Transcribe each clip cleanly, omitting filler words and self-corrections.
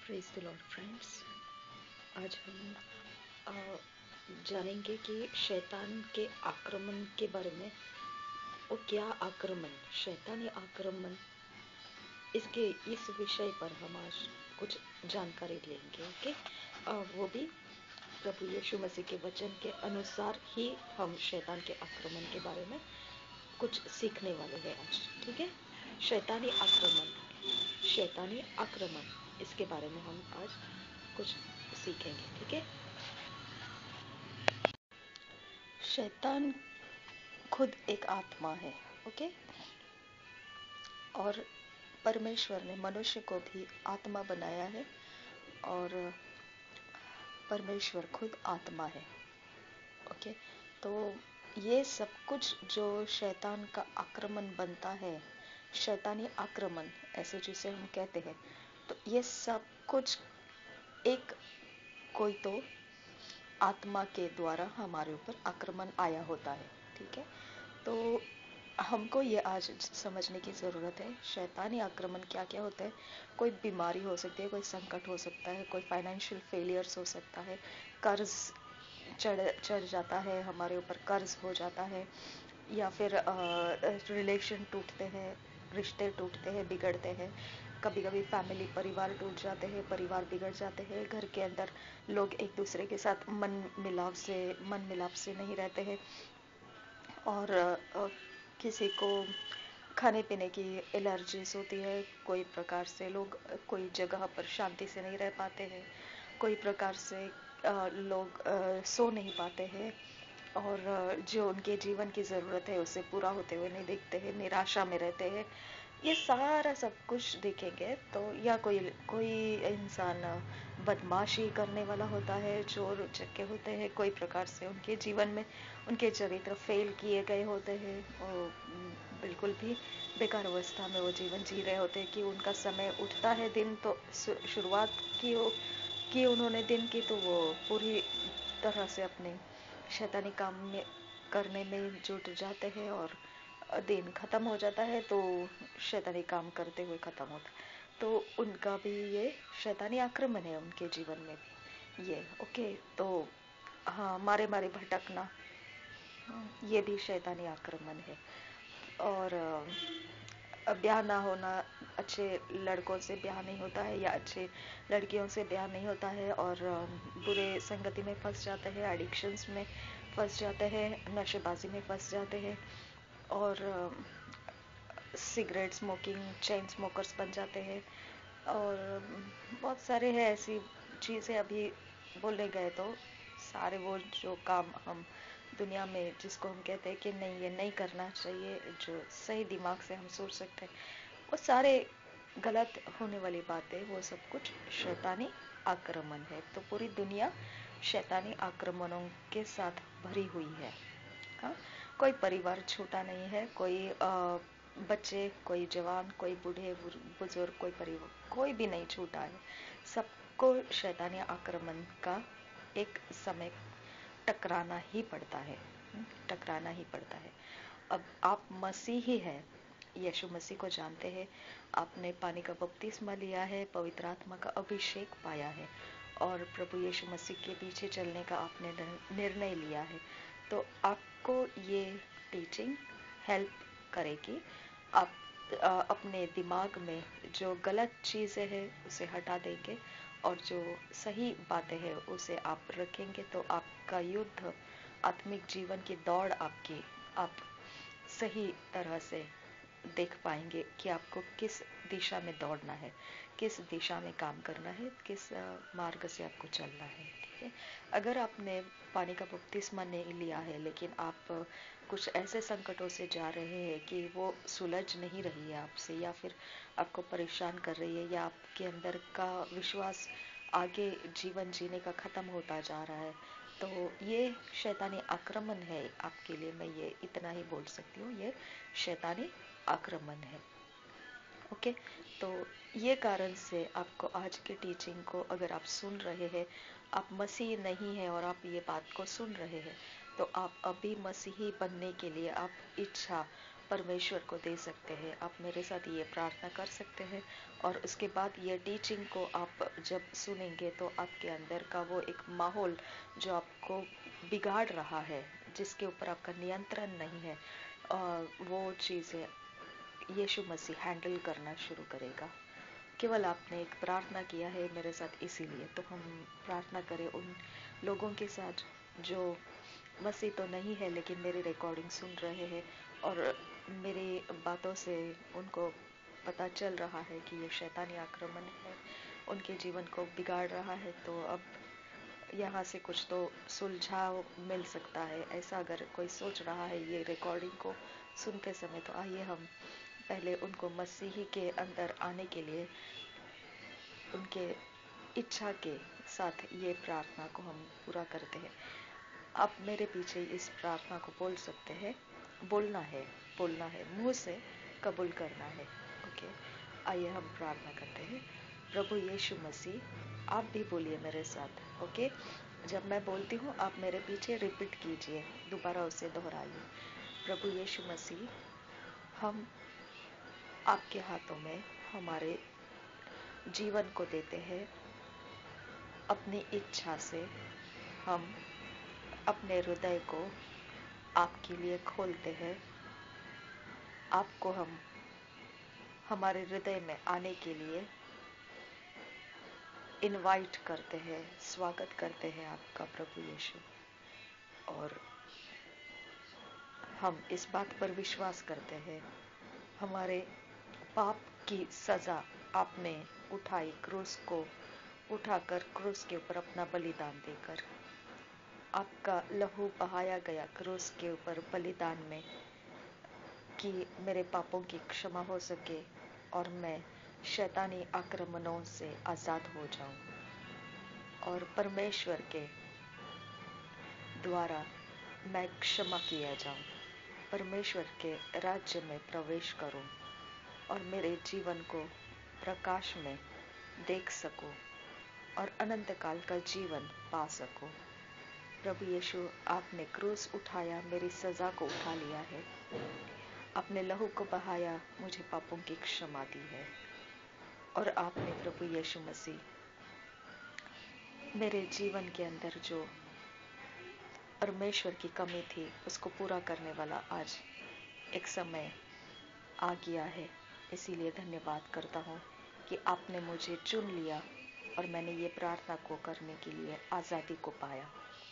Praise the Lord friends. आज हम जानेंगे कि शैतान के आक्रमण के बारे में। वो क्या आक्रमण, शैतानी आक्रमण, इसके इस विषय पर हम आज कुछ जानकारी लेंगे। ओके, वो भी प्रभु यीशु मसीह के वचन के अनुसार ही हम शैतान के आक्रमण के बारे में कुछ सीखने वाले हैं आज। ठीक है, शैतानी आक्रमण, शैतानी आक्रमण, इसके बारे में हम आज कुछ सीखेंगे। ठीक है, शैतान खुद एक आत्मा है। ओके, और परमेश्वर ने मनुष्य को भी आत्मा बनाया है और परमेश्वर खुद आत्मा है। ओके, तो ये सब कुछ जो शैतान का आक्रमण बनता है, शैतानी आक्रमण ऐसे जिसे हम कहते हैं, तो ये सब कुछ एक कोई तो आत्मा के द्वारा हमारे ऊपर आक्रमण आया होता है। ठीक है, तो हमको ये आज समझने की ज़रूरत है शैतानी आक्रमण क्या क्या होता है। कोई बीमारी हो सकती है, कोई संकट हो सकता है, कोई फाइनेंशियल फेलियर्स हो सकता है, कर्ज चढ़ जाता है, हमारे ऊपर कर्ज हो जाता है, या फिर रिलेशन टूटते हैं, रिश्ते टूटते हैं, बिगड़ते हैं। कभी कभी फैमिली, परिवार टूट जाते हैं, परिवार बिगड़ जाते हैं, घर के अंदर लोग एक दूसरे के साथ मन मिलाप से नहीं रहते हैं, और किसी को खाने पीने की एलर्जीज होती है, कोई प्रकार से लोग कोई जगह पर शांति से नहीं रह पाते हैं, कोई प्रकार से लोग सो नहीं पाते हैं, और जो उनके जीवन की ज़रूरत है उसे पूरा होते हुए नहीं देखते हैं, निराशा में रहते हैं। ये सारा सब कुछ देखेंगे तो, या कोई कोई इंसान बदमाशी करने वाला होता है, चोर उचक्के होते हैं, कोई प्रकार से उनके जीवन में उनके चरित्र फेल किए गए होते हैं, और बिल्कुल भी बेकार अवस्था में वो जीवन जी रहे होते हैं कि उनका समय उठता है दिन, तो शुरुआत की उन्होंने दिन की, तो वो पूरी तरह से अपने शैतानी काम में करने में जुट जाते हैं, और दिन खत्म हो जाता है तो शैतानी काम करते हुए खत्म होता है। तो उनका भी ये शैतानी आक्रमण है, उनके जीवन में भी ये। ओके, तो हाँ, मारे मारे भटकना, ये भी शैतानी आक्रमण है। और ब्याह ना होना, अच्छे लड़कों से ब्याह नहीं होता है, या अच्छे लड़कियों से ब्याह नहीं होता है, और बुरे संगति में फंस जाते हैं, एडिक्शंस में फंस जाते हैं, नशेबाजी में फंस जाते हैं, और सिगरेट स्मोकिंग, चेन स्मोकर्स बन जाते हैं, और बहुत सारे हैं ऐसी चीज़ें। अभी बोलने गए तो सारे वो जो काम हम दुनिया में जिसको हम कहते हैं कि नहीं ये नहीं करना चाहिए, जो सही दिमाग से हम सोच सकते हैं, वो सारे गलत होने वाली बातें, वो सब कुछ शैतानी आक्रमण है। तो पूरी दुनिया शैतानी आक्रमणों के साथ भरी हुई है। हाँ, कोई परिवार छोटा नहीं है, कोई बच्चे, कोई जवान, कोई बूढ़े बुजुर्ग, कोई परिवार, कोई भी नहीं छूटा है। सबको शैतानी आक्रमण का एक समय टकराना ही पड़ता है, टकराना ही पड़ता है। अब आप मसीही है, यीशु मसीह को जानते हैं, आपने पानी का बपतिस्मा लिया है, पवित्र आत्मा का अभिषेक पाया है, और प्रभु यीशु मसीह के पीछे चलने का आपने निर्णय लिया है, तो आपको ये टीचिंग हेल्प करेगी। आप अपने दिमाग में जो गलत चीज़ें हैं उसे हटा देंगे, और जो सही बातें हैं उसे आप रखेंगे, तो आपका युद्ध, आत्मिक जीवन की दौड़ आपकी, आप सही तरह से देख पाएंगे कि आपको किस दिशा में दौड़ना है, किस दिशा में काम करना है, किस मार्ग से आपको चलना है। ठीक है, अगर आपने पानी का बपतिस्मा नहीं लिया है, लेकिन आप कुछ ऐसे संकटों से जा रहे हैं कि वो सुलझ नहीं रही है आपसे, या फिर आपको परेशान कर रही है, या आपके अंदर का विश्वास आगे जीवन जीने का खत्म होता जा रहा है, तो ये शैतानी आक्रमण है आपके लिए। मैं ये इतना ही बोल सकती हूँ, ये शैतानी आक्रमण है। ओके, तो ये कारण से आपको आज के टीचिंग को, अगर आप सुन रहे हैं, आप मसीह नहीं है और आप ये बात को सुन रहे हैं, तो आप अभी मसीही बनने के लिए आप इच्छा परमेश्वर को दे सकते हैं। आप मेरे साथ ये प्रार्थना कर सकते हैं और उसके बाद ये टीचिंग को आप जब सुनेंगे तो आपके अंदर का वो एक माहौल जो आपको बिगाड़ रहा है, जिसके ऊपर आपका नियंत्रण नहीं है, वो चीज़ें यीशु मसीह हैंडल करना शुरू करेगा। केवल आपने एक प्रार्थना किया है मेरे साथ, इसीलिए तो हम प्रार्थना करें उन लोगों के साथ जो मसीह तो नहीं है लेकिन मेरी रिकॉर्डिंग सुन रहे हैं और मेरी बातों से उनको पता चल रहा है कि ये शैतानी आक्रमण है, उनके जीवन को बिगाड़ रहा है। तो अब यहाँ से कुछ तो सुलझाव मिल सकता है, ऐसा अगर कोई सोच रहा है ये रिकॉर्डिंग को सुनते समय, तो आइए हम पहले उनको मसीही के अंदर आने के लिए उनके इच्छा के साथ ये प्रार्थना को हम पूरा करते हैं। आप मेरे पीछे इस प्रार्थना को बोल सकते हैं। बोलना है, मुंह से कबूल करना है। ओके, आइए हम प्रार्थना करते हैं। प्रभु यीशु मसीह, आप भी बोलिए मेरे साथ। ओके, जब मैं बोलती हूँ आप मेरे पीछे रिपीट कीजिए, दोबारा उसे दोहराइए। प्रभु यीशु मसीह, हम आपके हाथों में हमारे जीवन को देते हैं। अपनी इच्छा से हम अपने हृदय को आपके लिए खोलते हैं। आपको हम हमारे हृदय में आने के लिए इनवाइट करते हैं, स्वागत करते हैं आपका प्रभु यीशु। और हम इस बात पर विश्वास करते हैं, हमारे पाप की सजा आपने उठाई, क्रूस को उठाकर क्रूस के ऊपर अपना बलिदान देकर। आपका लहू बहाया गया क्रूस के ऊपर बलिदान में कि मेरे पापों की क्षमा हो सके और मैं शैतानी आक्रमणों से आजाद हो जाऊं और परमेश्वर के द्वारा मैं क्षमा किया जाऊं, परमेश्वर के राज्य में प्रवेश करूं और मेरे जीवन को प्रकाश में देख सकूं और अनंत काल का जीवन पा सकूं। प्रभु यीशु, आपने क्रूस उठाया, मेरी सजा को उठा लिया है। आपने लहू को बहाया, मुझे पापों की क्षमा दी है। और आपने प्रभु यीशु मसीह मेरे जीवन के अंदर जो परमेश्वर की कमी थी उसको पूरा करने वाला आज एक समय आ गया है। इसीलिए धन्यवाद करता हूँ कि आपने मुझे चुन लिया और मैंने ये प्रार्थना को करने के लिए आज़ादी को पाया।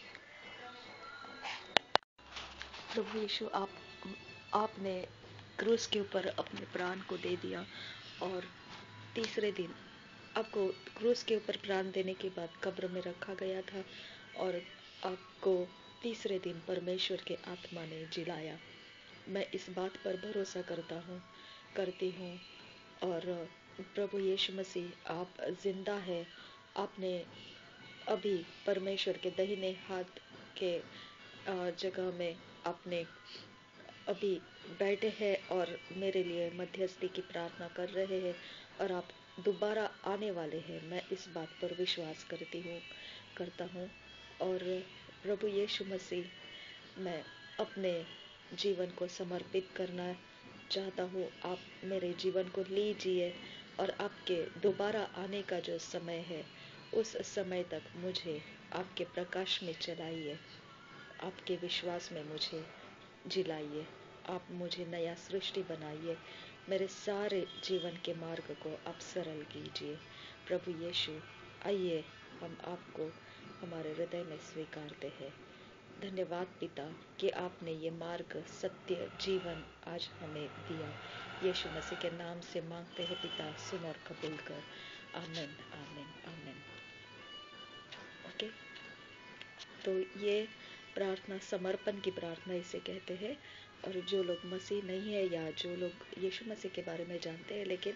प्रभु यीशु, आपने क्रूस के ऊपर अपने प्राण को दे दिया और तीसरे दिन आपको क्रूस के ऊपर प्राण देने के बाद कब्र में रखा गया था और आपको तीसरे दिन परमेश्वर के आत्मा ने जिलाया। मैं इस बात पर भरोसा करती हूँ और प्रभु यीशु मसीह, आप जिंदा है। आपने अभी परमेश्वर के दाहिने हाथ के जगह में आपने अभी बैठे हैं और मेरे लिए मध्यस्थी की प्रार्थना कर रहे हैं और आप दोबारा आने वाले हैं। मैं इस बात पर विश्वास करता हूँ और प्रभु यीशु मसीह, मैं अपने जीवन को समर्पित करना चाहता हूँ। आप मेरे जीवन को लीजिए और आपके दोबारा आने का जो समय है उस समय तक मुझे आपके प्रकाश में चलाइए, आपके विश्वास में मुझे जिलाइए, आप मुझे नया सृष्टि बनाइए, मेरे सारे जीवन के मार्ग को आप सरल कीजिए। प्रभु यीशु, आइए हम आपको हमारे हृदय में स्वीकारते हैं। धन्यवाद पिता कि आपने ये मार्ग, सत्य, जीवन आज हमें दिया। यीशु मसीह के नाम से मांगते हैं पिता, सुन और कबूल कर। आमीन, आमीन, आमीन। ओके, तो ये प्रार्थना समर्पण की प्रार्थना इसे कहते हैं। और जो लोग मसीह नहीं है या जो लोग यीशु मसीह के बारे में जानते हैं लेकिन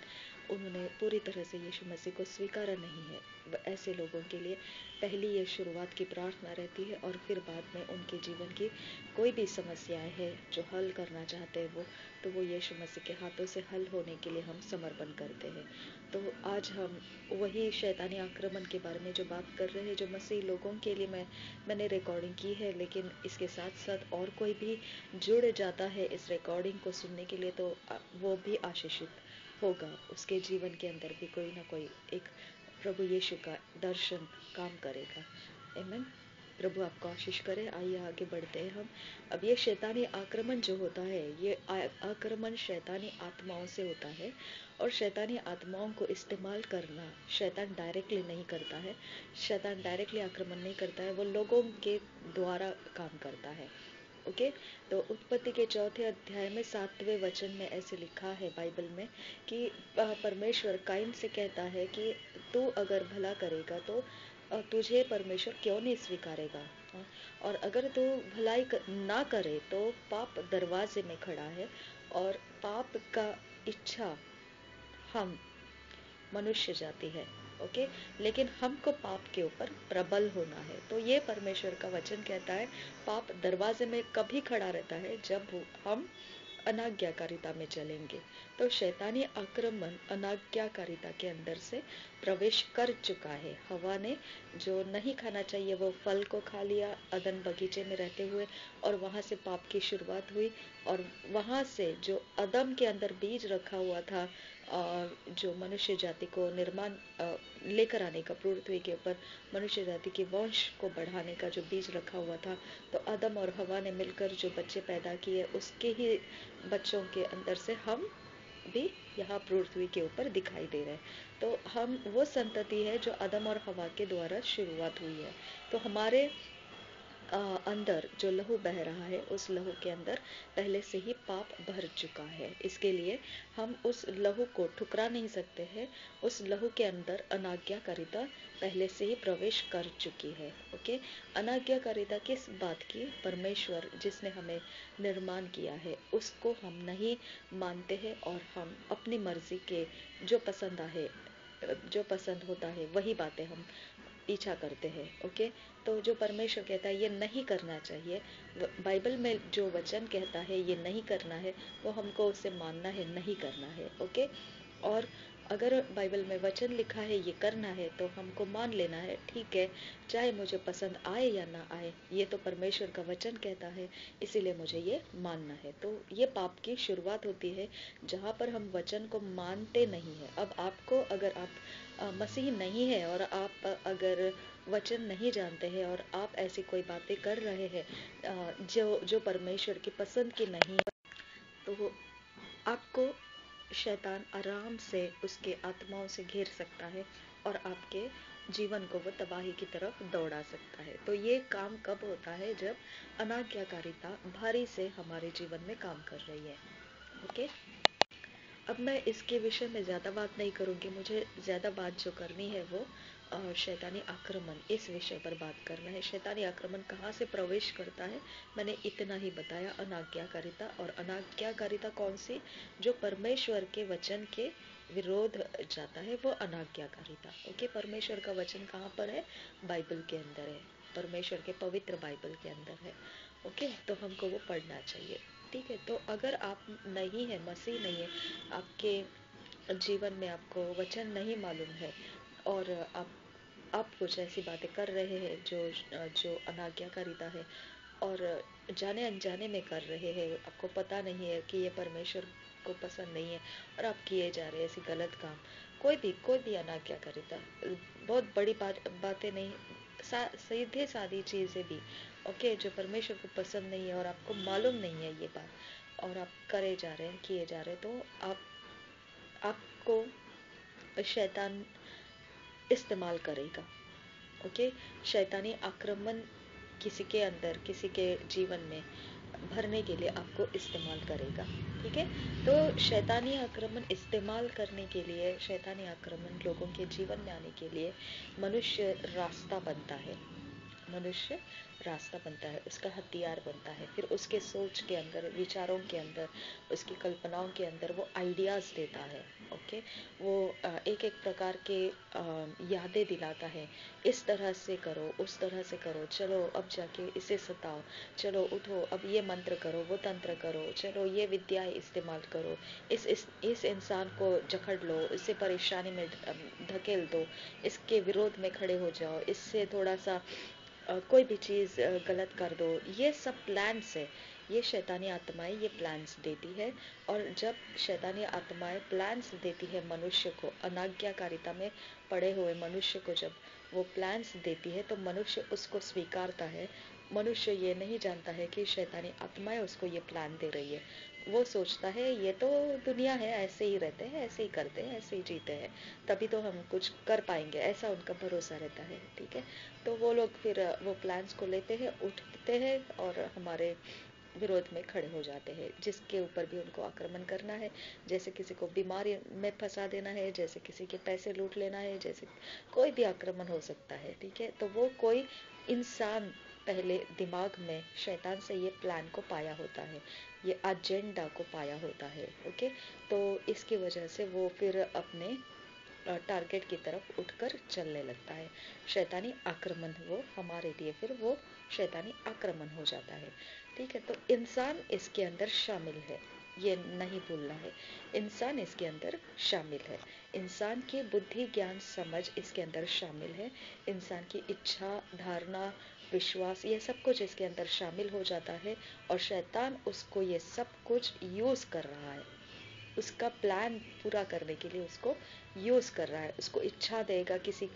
उन्होंने पूरी तरह से यीशु मसीह को स्वीकारा नहीं है, ऐसे लोगों के लिए पहली ये शुरुआत की प्रार्थना रहती है, और फिर बाद में उनके जीवन की कोई भी समस्याएं हैं जो हल करना चाहते हैं तो वो यीशु मसीह के हाथों से हल होने के लिए हम समर्पण करते हैं। तो आज हम वही शैतानी आक्रमण के बारे में जो बात कर रहे हैं, जो मसीह लोगों के लिए मैंने रिकॉर्डिंग की है, लेकिन इसके साथ साथ और कोई भी जुड़ जाता है इस रिकॉर्डिंग को सुनने के लिए, तो वो भी आशीषित होगा। उसके जीवन के अंदर भी कोई ना कोई एक प्रभु यीशु का दर्शन काम करेगा। आमीन। प्रभु आपको आशीष करे। आइए आगे बढ़ते हैं हम। अब ये शैतानी आक्रमण जो होता है, ये आक्रमण शैतानी आत्माओं से होता है, और शैतानी आत्माओं को इस्तेमाल करना शैतान डायरेक्टली नहीं करता है। शैतान डायरेक्टली आक्रमण नहीं करता है, वो लोगों के द्वारा काम करता है। ओके, तो उत्पत्ति के 4 अध्याय में 7वें वचन में ऐसे लिखा है बाइबल में कि परमेश्वर काइन से कहता है कि तू अगर भला करेगा तो तुझे परमेश्वर क्यों नहीं स्वीकारेगा, और अगर तू भलाई ना करे तो पाप दरवाजे में खड़ा है, और पाप का इच्छा हम मनुष्य जाति है। ओके, लेकिन हमको पाप के ऊपर प्रबल होना है। तो ये परमेश्वर का वचन कहता है पाप दरवाजे में कभी खड़ा रहता है जब हम अनाज्ञाकारिता में चलेंगे। तो शैतानी आक्रमण अनाज्ञाकारिता के अंदर से प्रवेश कर चुका है। हवा ने जो नहीं खाना चाहिए वो फल को खा लिया अदन बगीचे में रहते हुए, और वहां से पाप की शुरुआत हुई, और वहां से जो अदम के अंदर बीज रखा हुआ था, जो मनुष्य जाति को निर्माण लेकर आने का, पृथ्वी के ऊपर मनुष्य जाति के वंश को बढ़ाने का जो बीज रखा हुआ था, तो आदम और हवा ने मिलकर जो बच्चे पैदा किए, उसके ही बच्चों के अंदर से हम भी यहाँ पृथ्वी के ऊपर दिखाई दे रहे हैं। तो हम वो संतति है जो आदम और हवा के द्वारा शुरुआत हुई है। तो हमारे अंदर जो लहू बह रहा है, उस लहू के अंदर पहले से ही पाप भर चुका है। इसके लिए हम उस लहू को ठुकरा नहीं सकते हैं। उस लहू के अंदर अनाज्ञाकारिता पहले से ही प्रवेश कर चुकी है। ओके, अनाज्ञाकारिता किस बात की? परमेश्वर जिसने हमें निर्माण किया है उसको हम नहीं मानते हैं, और हम अपनी मर्जी के जो पसंद होता है वही बातें हम पीछा करते हैं। ओके, तो जो परमेश्वर कहता है ये नहीं करना चाहिए, बाइबल में जो वचन कहता है ये नहीं करना है, वो हमको उसे मानना है, नहीं करना है। ओके, और अगर बाइबल में वचन लिखा है ये करना है तो हमको मान लेना है, ठीक है, चाहे मुझे पसंद आए या ना आए, ये तो परमेश्वर का वचन कहता है, इसीलिए मुझे ये मानना है। तो ये पाप की शुरुआत होती है जहाँ पर हम वचन को मानते नहीं है। अब आपको, अगर आप मसीह नहीं है और आप अगर वचन नहीं जानते हैं और आप ऐसी कोई बातें कर रहे हैं जो परमेश्वर की पसंद की नहीं है, तो आपको शैतान आराम से उसके आत्माओं से घेर सकता है और आपके जीवन को वो तबाही की तरफ दौड़ा सकता है। तो ये काम कब होता है? जब अनाज्ञाकारिता भारी से हमारे जीवन में काम कर रही है। ओके, अब मैं इसके विषय में ज़्यादा बात नहीं करूँगी। मुझे ज़्यादा बात जो करनी है वो शैतानी आक्रमण, इस विषय पर बात करना है। शैतानी आक्रमण कहाँ से प्रवेश करता है, मैंने इतना ही बताया। अनाज्ञाकारिता, और अनाज्ञाकारिता कौन सी? जो परमेश्वर के वचन के विरोध जाता है, वो अनाज्ञाकारिता। ओके, परमेश्वर का वचन कहाँ पर है? बाइबल के अंदर है, परमेश्वर के पवित्र बाइबल के अंदर है। ओके, तो हमको वो पढ़ना चाहिए। ठीक है, तो अगर आप नहीं है, मसीह नहीं है, आपके जीवन में आपको वचन नहीं मालूम है, और आप कुछ ऐसी बातें कर रहे हैं जो अनाज्ञाकारिता है, और जाने अनजाने में कर रहे हैं, आपको पता नहीं है कि ये परमेश्वर को पसंद नहीं है, और आप किए जा रहे हैं ऐसी गलत काम, कोई भी अनाज्ञाकारिता, बहुत बड़ी बातें नहीं, सीधे सादी चीज़ें भी, ओके, जो परमेश्वर को पसंद नहीं है और आपको मालूम नहीं है ये बात, और आप करे जा रहे हैं, किए जा रहे हैं, तो आपको शैतान इस्तेमाल करेगा। ओके, शैतानी आक्रमण किसी के अंदर, किसी के जीवन में भरने के लिए आपको इस्तेमाल करेगा। ठीक है, तो शैतानी आक्रमण इस्तेमाल करने के लिए, शैतानी आक्रमण लोगों के जीवन में आने के लिए मनुष्य रास्ता बनता है। मनुष्य रास्ता बनता है, उसका हथियार बनता है, फिर उसके सोच के अंदर, विचारों के अंदर, उसकी कल्पनाओं के अंदर वो आइडियाज देता है। ओके। वो एक एक प्रकार के यादें दिलाता है, इस तरह से करो, उस तरह से करो, चलो अब जाके इसे सताओ, चलो उठो अब ये मंत्र करो, वो तंत्र करो, चलो ये विद्या इस्तेमाल करो, इस इंसान को जकड़ लो, इससे परेशानी में धकेल दो, इसके विरोध में खड़े हो जाओ, इससे थोड़ा सा कोई भी चीज़ गलत कर दो। ये सब प्लान्स है, ये शैतानी आत्माएं ये प्लान्स देती है। और जब शैतानी आत्माएं प्लान्स देती है मनुष्य को, अनाज्ञाकारिता में पड़े हुए मनुष्य को जब वो प्लान्स देती है तो मनुष्य उसको स्वीकारता है। मनुष्य ये नहीं जानता है कि शैतानी आत्माएं उसको ये प्लान दे रही है। वो सोचता है ये तो दुनिया है, ऐसे ही रहते हैं, ऐसे ही करते हैं, ऐसे ही जीते हैं, तभी तो हम कुछ कर पाएंगे, ऐसा उनका भरोसा रहता है। ठीक है, तो वो लोग फिर वो प्लान्स को लेते हैं, उठते हैं और हमारे विरोध में खड़े हो जाते हैं, जिसके ऊपर भी उनको आक्रमण करना है। जैसे किसी को बीमारी में फंसा देना है, जैसे किसी के पैसे लूट लेना है, जैसे कोई भी आक्रमण हो सकता है। ठीक है, तो वो कोई इंसान पहले दिमाग में शैतान से ये प्लान को पाया होता है, ये एजेंडा को पाया होता है। ओके, तो इसकी वजह से वो फिर अपने टारगेट की तरफ उठकर चलने लगता है। शैतानी आक्रमण वो हमारे लिए फिर वो शैतानी आक्रमण हो जाता है। ठीक है, तो इंसान इसके अंदर शामिल है, ये नहीं भूलना है। इंसान इसके अंदर शामिल है, इंसान की बुद्धि ज्ञान समझ इसके अंदर शामिल है, इंसान की इच्छा धारणा विश्वास ये सब कुछ इसके अंदर शामिल हो जाता है। और शैतान उसको ये सब कुछ यूज कर रहा है, उसका प्लान पूरा करने के लिए उसको यूज कर रहा है। उसको इच्छा देगा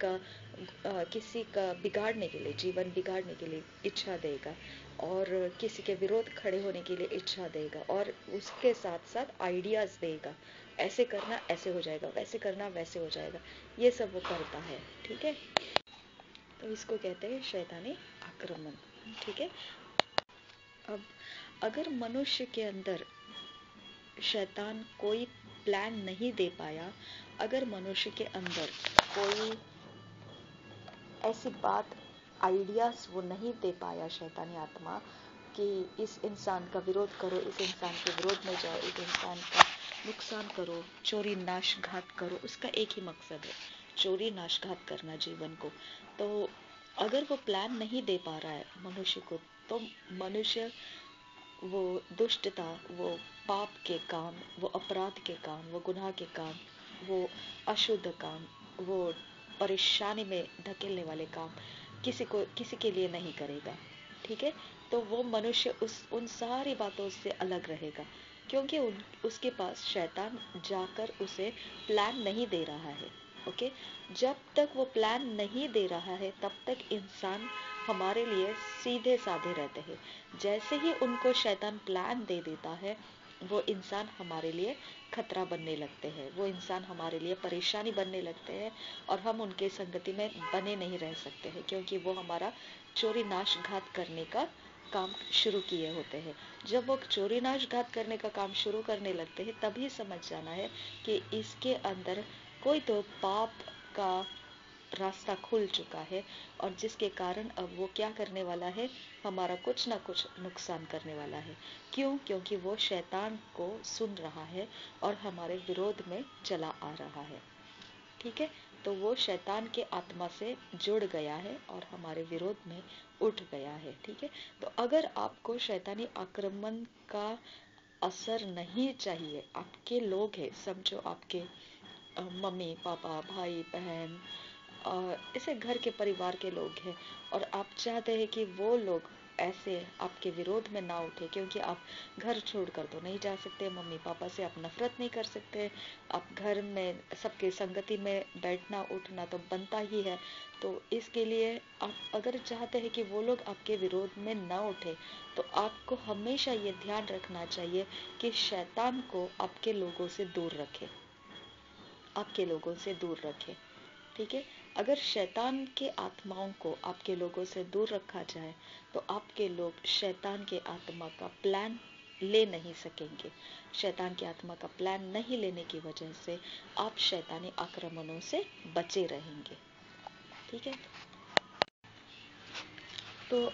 किसी का बिगाड़ने के लिए, जीवन बिगाड़ने के लिए इच्छा देगा, और किसी के विरोध खड़े होने के लिए इच्छा देगा, और उसके साथ साथ आइडियाज देगा, ऐसे करना ऐसे हो जाएगा, वैसे करना वैसे हो जाएगा, ये सब वो करता है। ठीक है, तो इसको कहते हैं शैतानी आक्रमण। ठीक है, अब अगर मनुष्य के अंदर शैतान कोई प्लान नहीं दे पाया, अगर मनुष्य के अंदर कोई ऐसी बात आइडियाज वो नहीं दे पाया शैतानी आत्मा कि इस इंसान का विरोध करो, इस इंसान के विरोध में जाओ, इस इंसान का नुकसान करो, चोरी नाश घात करो, उसका एक ही मकसद है, चोरी नाश घात करना जीवन को। तो अगर वो प्लान नहीं दे पा रहा है मनुष्य को, तो मनुष्य वो दुष्टता, वो पाप के काम, वो अपराध के काम, वो गुनाह के काम, वो अशुद्ध काम, वो परेशानी में धकेलने वाले काम किसी के लिए नहीं करेगा। ठीक है, तो वो मनुष्य उन सारी बातों से अलग रहेगा, क्योंकि उसके पास शैतान जाकर उसे प्लान नहीं दे रहा है। ओके, जब तक वो प्लान नहीं दे रहा है तब तक इंसान हमारे लिए सीधे साधे रहते हैं। जैसे ही उनको शैतान प्लान दे देता है, वो इंसान हमारे लिए खतरा बनने लगते हैं, वो इंसान हमारे लिए परेशानी बनने लगते हैं, और हम उनके संगति में बने नहीं रह सकते हैं, क्योंकि वो हमारा चोरी नाश घात करने का काम शुरू किए होते हैं। जब वो चोरी नाश घात करने का काम शुरू करने लगते हैं, तभी समझ जाना है कि इसके अंदर कोई तो पाप का रास्ता खुल चुका है, और जिसके कारण अब वो क्या करने वाला है, हमारा कुछ ना कुछ नुकसान करने वाला है। क्यों? क्योंकि वो शैतान को सुन रहा है और हमारे विरोध में चला आ रहा है। ठीक है, तो वो शैतान के आत्मा से जुड़ गया है और हमारे विरोध में उठ गया है। ठीक है, तो अगर आपको शैतानी आक्रमण का असर नहीं चाहिए, आपके लोग हैं, समझो आपके मम्मी पापा भाई बहन, ऐसे घर के परिवार के लोग हैं, और आप चाहते हैं कि वो लोग ऐसे आपके विरोध में ना उठे, क्योंकि आप घर छोड़कर तो नहीं जा सकते, मम्मी पापा से आप नफरत नहीं कर सकते, आप घर में सबके संगति में बैठना उठना तो बनता ही है। तो इसके लिए आप अगर चाहते हैं कि वो लोग आपके विरोध में ना उठे, तो आपको हमेशा ये ध्यान रखना चाहिए कि शैतान को आपके लोगों से दूर रखे, आपके लोगों से दूर रखे। ठीक है, अगर शैतान के आत्माओं को आपके लोगों से दूर रखा जाए, तो आपके लोग शैतान के आत्मा का प्लान ले नहीं सकेंगे। शैतान की आत्मा का प्लान नहीं लेने की वजह से आप शैतानी आक्रमणों से बचे रहेंगे। ठीक है, तो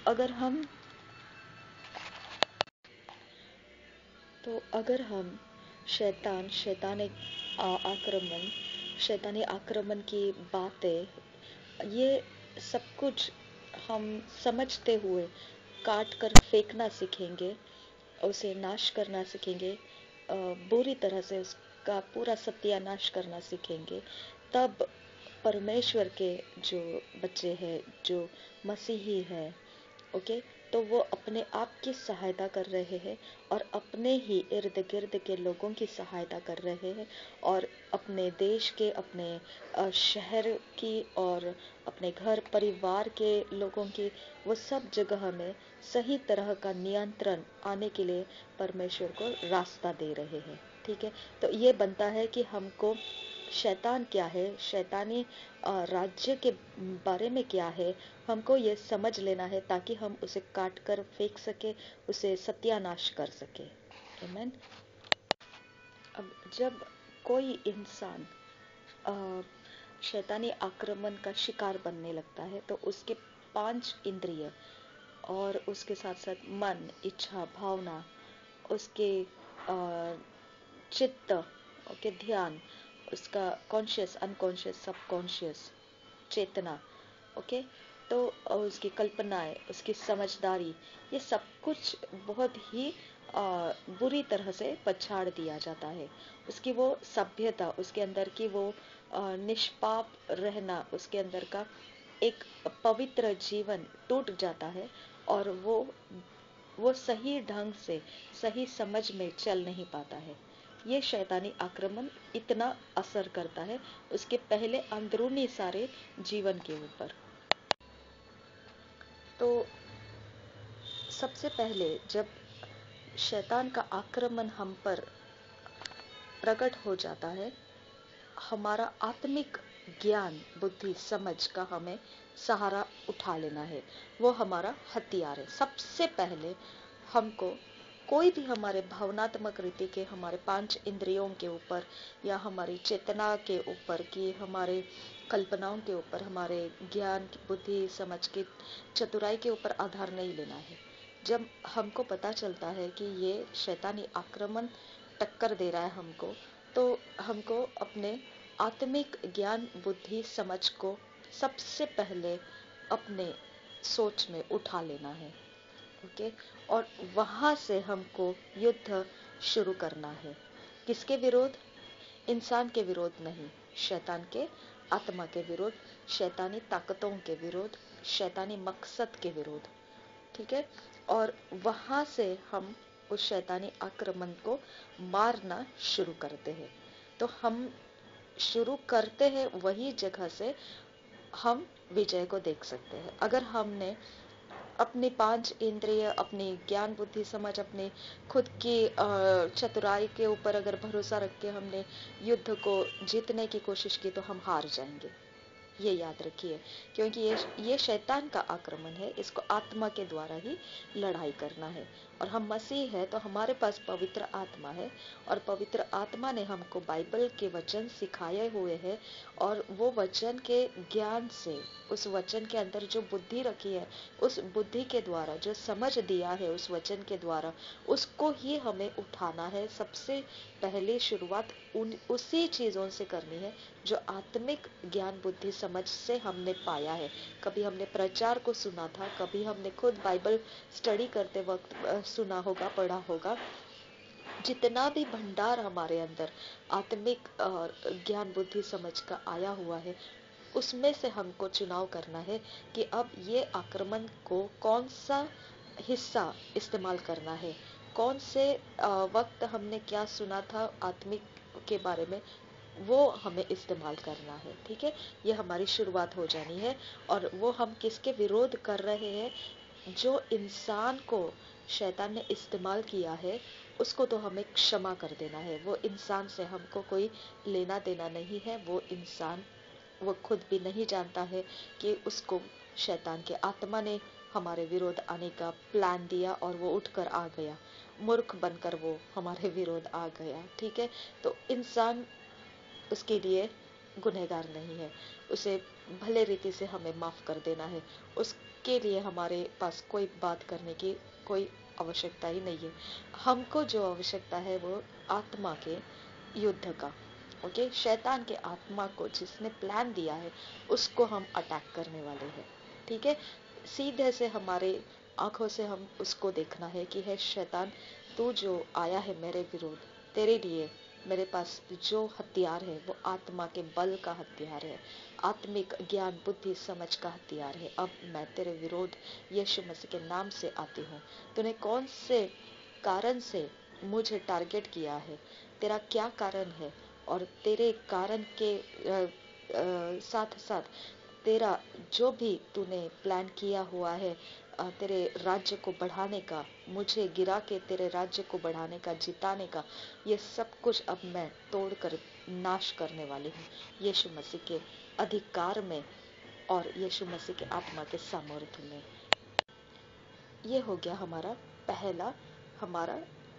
अगर हम शैतानिक आक्रमण, शैतानी आक्रमण की बातें, ये सब कुछ हम समझते हुए काट कर फेंकना सीखेंगे, उसे नाश करना सीखेंगे, बुरी तरह से उसका पूरा सत्यानाश करना सीखेंगे, तब परमेश्वर के जो बच्चे हैं, जो मसीही हैं, ओके, तो वो अपने आप की सहायता कर रहे हैं और अपने ही इर्द गिर्द के लोगों की सहायता कर रहे हैं, और अपने देश के, अपने शहर की और अपने घर परिवार के लोगों की, वो सब जगह में सही तरह का नियंत्रण आने के लिए परमेश्वर को रास्ता दे रहे हैं। ठीक है, तो ये बनता है कि हमको शैतान क्या है, शैतानी राज्य के बारे में क्या है, हमको ये समझ लेना है ताकि हम उसे काट कर फेंक सके, उसे सत्यानाश कर सके। आमीन। अब जब कोई इंसान शैतानी आक्रमण का शिकार बनने लगता है, तो उसके 5 इंद्रिय और उसके साथ साथ मन, इच्छा, भावना, उसके चित्त, ओके, ध्यान, उसका कॉन्शियस, अनकॉन्शियस, सबकॉन्शियस, चेतना, ओके, तो उसकी कल्पनाएं, उसकी समझदारी, ये सब कुछ बहुत ही बुरी तरह से पछाड़ दिया जाता है। उसकी वो सभ्यता, उसके अंदर की वो निष्पाप रहना, उसके अंदर का एक पवित्र जीवन टूट जाता है, और वो सही ढंग से, सही समझ में चल नहीं पाता है। ये शैतानी आक्रमण इतना असर करता है उसके पहले अंदरूनी सारे जीवन के ऊपर। तो सबसे पहले जब शैतान का आक्रमण हम पर प्रकट हो जाता है, हमारा आत्मिक ज्ञान, बुद्धि, समझ का हमें सहारा उठा लेना है। वो हमारा हथियार है। सबसे पहले हमको कोई भी हमारे भावनात्मक रीति के, हमारे 5 इंद्रियों के ऊपर या हमारी चेतना के ऊपर की, हमारे कल्पनाओं के ऊपर, हमारे ज्ञान, बुद्धि, समझ की चतुराई के ऊपर आधार नहीं लेना है। जब हमको पता चलता है कि ये शैतानी आक्रमण टक्कर दे रहा है हमको, तो हमको अपने आत्मिक ज्ञान, बुद्धि, समझ को सबसे पहले अपने सोच में उठा लेना है, ओके, और वहां से हमको युद्ध शुरू करना है। किसके विरोध? इंसान के विरोध नहीं, शैतान के आत्मा के विरोध, शैतानी ताकतों के विरोध, शैतानी मकसद के विरोध। ठीक है, और वहां से हम उस शैतानी आक्रमण को मारना शुरू करते हैं। तो हम शुरू करते हैं वही जगह से हम विजय को देख सकते हैं। अगर हमने अपनी 5 इंद्रिय, अपनी ज्ञान, बुद्धि, समझ, अपनी खुद की चतुराई के ऊपर अगर भरोसा रख के हमने युद्ध को जीतने की कोशिश की, तो हम हार जाएंगे। ये याद रखिए, क्योंकि ये शैतान का आक्रमण है, इसको आत्मा के द्वारा ही लड़ाई करना है। और हम मसीह है, तो हमारे पास पवित्र आत्मा है, और पवित्र आत्मा ने हमको बाइबल के वचन सिखाए हुए हैं, और वो वचन के ज्ञान से, उस वचन के अंदर जो बुद्धि रखी है, उस बुद्धि के द्वारा जो समझ दिया है उस वचन के द्वारा, उसको ही हमें उठाना है। सबसे पहले शुरुआत उसी चीजों से करनी है जो आत्मिक ज्ञान, बुद्धि, समझ से हमने पाया है। कभी हमने प्रचार को सुना था, कभी हमने खुद बाइबल स्टडी करते वक्त सुना होगा, पढ़ा होगा। जितना भी भंडार हमारे अंदर आत्मिक ज्ञान, बुद्धि, समझ का आया हुआ है, उसमें से हमको चुनाव करना है कि अब ये आक्रमण को कौन सा हिस्सा इस्तेमाल करना है, कौन से वक्त हमने क्या सुना था आत्मिक के बारे में, वो हमें इस्तेमाल करना है। ठीक है, ये हमारी शुरुआत हो जानी है। और वो हम किसके विरोध कर रहे हैं? जो इंसान को शैतान ने इस्तेमाल किया है, उसको तो हमें क्षमा कर देना है। वो इंसान से हमको कोई लेना देना नहीं है। वो इंसान, वो खुद भी नहीं जानता है कि उसको शैतान के आत्मा ने हमारे विरोध आने का प्लान दिया, और वो उठकर आ गया, मूर्ख बनकर वो हमारे विरोध आ गया। ठीक है, तो इंसान उसके लिए गुनहगार नहीं है, उसे भले रीति से हमें माफ कर देना है। उसके लिए हमारे पास कोई बात करने की कोई आवश्यकता ही नहीं है। हमको जो आवश्यकता है वो आत्मा के युद्ध का, ओके, शैतान के आत्मा को जिसने प्लान दिया है उसको हम अटैक करने वाले हैं। ठीक है, सीधे से हमारे आंखों से हम उसको देखना है कि है शैतान, तू जो आया है मेरे विरोध, तेरे लिए मेरे पास जो हथियार है वो आत्मा के बल का हथियार है, आत्मिक ज्ञान बुद्धि समझ का हथियार है। अब मैं तेरे विरोध यीशु मसीह के नाम से आती हूँ। तूने कौन से कारण से मुझे टारगेट किया है, तेरा क्या कारण है, और तेरे कारण के साथ साथ तेरा जो भी तूने प्लान किया हुआ है तेरे राज्य को बढ़ाने का, मुझे गिरा के तेरे राज्य को बढ़ाने का, जिताने का, ये सब कुछ अब मैं तोड़कर नाश करने वाली हूँ यीशु मसीह के अधिकार में और यीशु मसीह के आत्मा के सामर्थ्य में। ये हो गया हमारा पहला, हमारा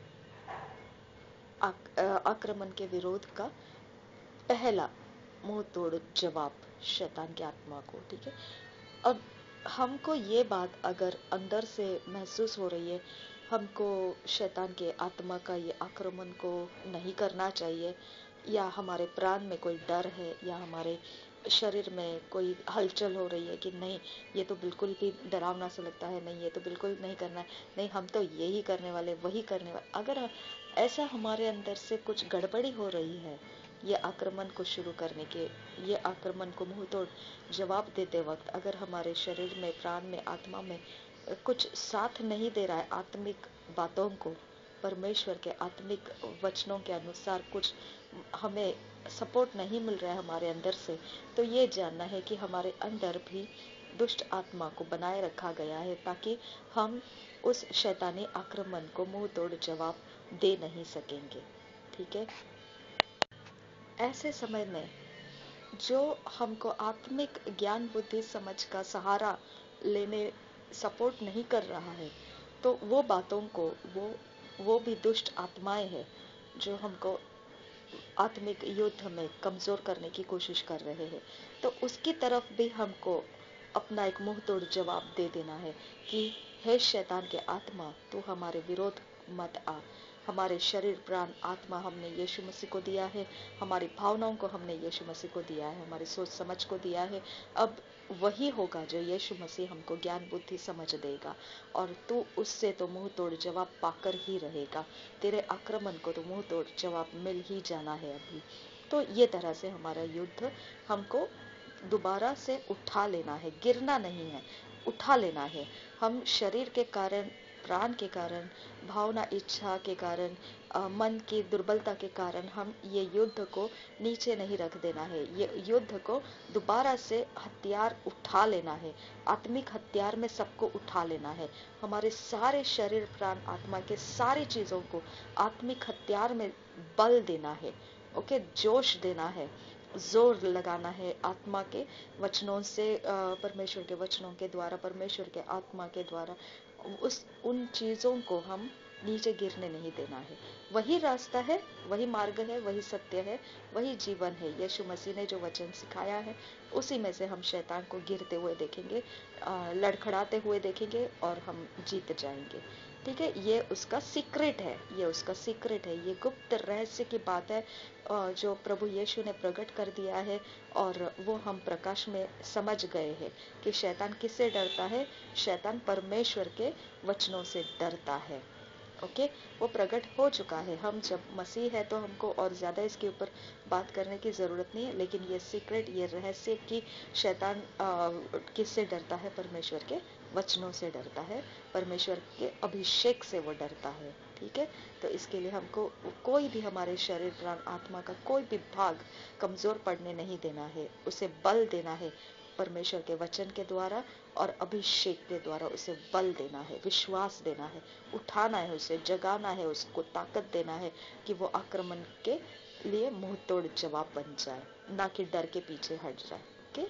आक्रमण के विरोध का पहला मुंह तोड़ जवाब शैतान की आत्मा को। ठीक है, अब हमको ये बात अगर अंदर से महसूस हो रही है, हमको शैतान के आत्मा का ये आक्रमण को नहीं करना चाहिए, या हमारे प्राण में कोई डर है, या हमारे शरीर में कोई हलचल हो रही है कि नहीं ये तो बिल्कुल भी डरावना सा लगता है, नहीं ये तो बिल्कुल नहीं करना है, नहीं हम तो यही करने वाले, वही करने वाले, अगर ऐसा हमारे अंदर से कुछ गड़बड़ी हो रही है ये आक्रमण को शुरू करने के, ये आक्रमण को मुंह तोड़ जवाब देते वक्त अगर हमारे शरीर में, प्राण में, आत्मा में कुछ साथ नहीं दे रहा है, आत्मिक बातों को, परमेश्वर के आत्मिक वचनों के अनुसार कुछ हमें सपोर्ट नहीं मिल रहा है हमारे अंदर से, तो ये जानना है कि हमारे अंदर भी दुष्ट आत्मा को बनाए रखा गया है ताकि हम उस शैतानी आक्रमण को मुंह तोड़ जवाब दे नहीं सकेंगे। ठीक है, ऐसे समय में जो हमको आत्मिक ज्ञान बुद्धि समझ का सहारा लेने सपोर्ट नहीं कर रहा है, तो वो बातों को, वो भी दुष्ट आत्माएं हैं जो हमको आत्मिक युद्ध में कमजोर करने की कोशिश कर रहे हैं। तो उसकी तरफ भी हमको अपना एक मुंह तोड़ जवाब दे देना है कि हे शैतान के आत्मा, तू हमारे विरोध मत आ, हमारे शरीर, प्राण, आत्मा हमने यीशु मसीह को दिया है, हमारी भावनाओं को हमने यीशु मसीह को दिया है, हमारी सोच समझ को दिया है। अब वही होगा जो यीशु मसीह हमको ज्ञान बुद्धि समझ देगा, और तू उससे तो मुंह तोड़ जवाब पाकर ही रहेगा, तेरे आक्रमण को तो मुंह तोड़ जवाब मिल ही जाना है अभी। तो ये तरह से हमारा युद्ध हमको दोबारा से उठा लेना है, गिरना नहीं है, उठा लेना है। हम शरीर के कारण, प्राण के कारण, भावना इच्छा के कारण, मन की दुर्बलता के कारण हम ये युद्ध को नीचे नहीं रख देना है, ये युद्ध को दोबारा से हथियार उठा लेना है, आत्मिक हथियार में सबको उठा लेना है, हमारे सारे शरीर, प्राण, आत्मा के सारी चीजों को आत्मिक हथियार में बल देना है। ओके, जोश देना है, जोर लगाना है आत्मा के वचनों से, परमेश्वर के वचनों के द्वारा, परमेश्वर के आत्मा के द्वारा उन चीजों को हम नीचे गिरने नहीं देना है। वही रास्ता है, वही मार्ग है, वही सत्य है, वही जीवन है। यीशु मसीह ने जो वचन सिखाया है उसी में से हम शैतान को गिरते हुए देखेंगे, लड़खड़ाते हुए देखेंगे और हम जीत जाएंगे। ठीक है, ये उसका सीक्रेट है, ये उसका सीक्रेट है, ये गुप्त रहस्य की बात है जो प्रभु यीशु ने प्रकट कर दिया है, और वो हम प्रकाश में समझ गए हैं कि शैतान किससे डरता है। शैतान परमेश्वर के वचनों से डरता है। ओके, वो प्रकट हो चुका है। हम जब मसीह है तो हमको और ज्यादा इसके ऊपर बात करने की जरूरत नहीं है, लेकिन ये सीक्रेट, ये रहस्य कि शैतान किससे डरता है, परमेश्वर के वचनों से डरता है, परमेश्वर के अभिषेक से वो डरता है। ठीक है, तो इसके लिए हमको कोई भी हमारे शरीर, प्राण, आत्मा का कोई भी भाग कमजोर पड़ने नहीं देना है, उसे बल देना है परमेश्वर के वचन के द्वारा और अभिषेक के द्वारा, उसे बल देना है, विश्वास देना है, उठाना है, उसे जगाना है, उसको ताकत देना है कि वो आक्रमण के लिए मुंह तोड़ जवाब बन जाए, ना कि डर के पीछे हट जाए। ओके,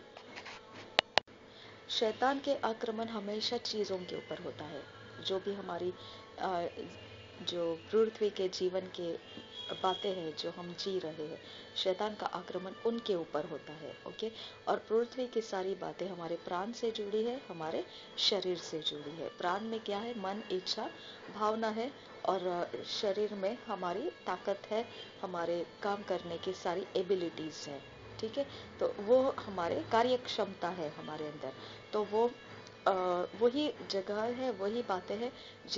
शैतान के आक्रमण हमेशा चीजों के ऊपर होता है, जो भी हमारी जो पृथ्वी के जीवन के बातें हैं जो हम जी रहे हैं, शैतान का आक्रमण उनके ऊपर होता है। ओके, और पृथ्वी की सारी बातें हमारे प्राण से जुड़ी है, हमारे शरीर से जुड़ी है। प्राण में क्या है? मन, इच्छा, भावना है, और शरीर में हमारी ताकत है, हमारे काम करने की सारी एबिलिटीज है। ठीक है, तो वो हमारे कार्य क्षमता है हमारे अंदर। तो वो वही जगह है, वही बातें हैं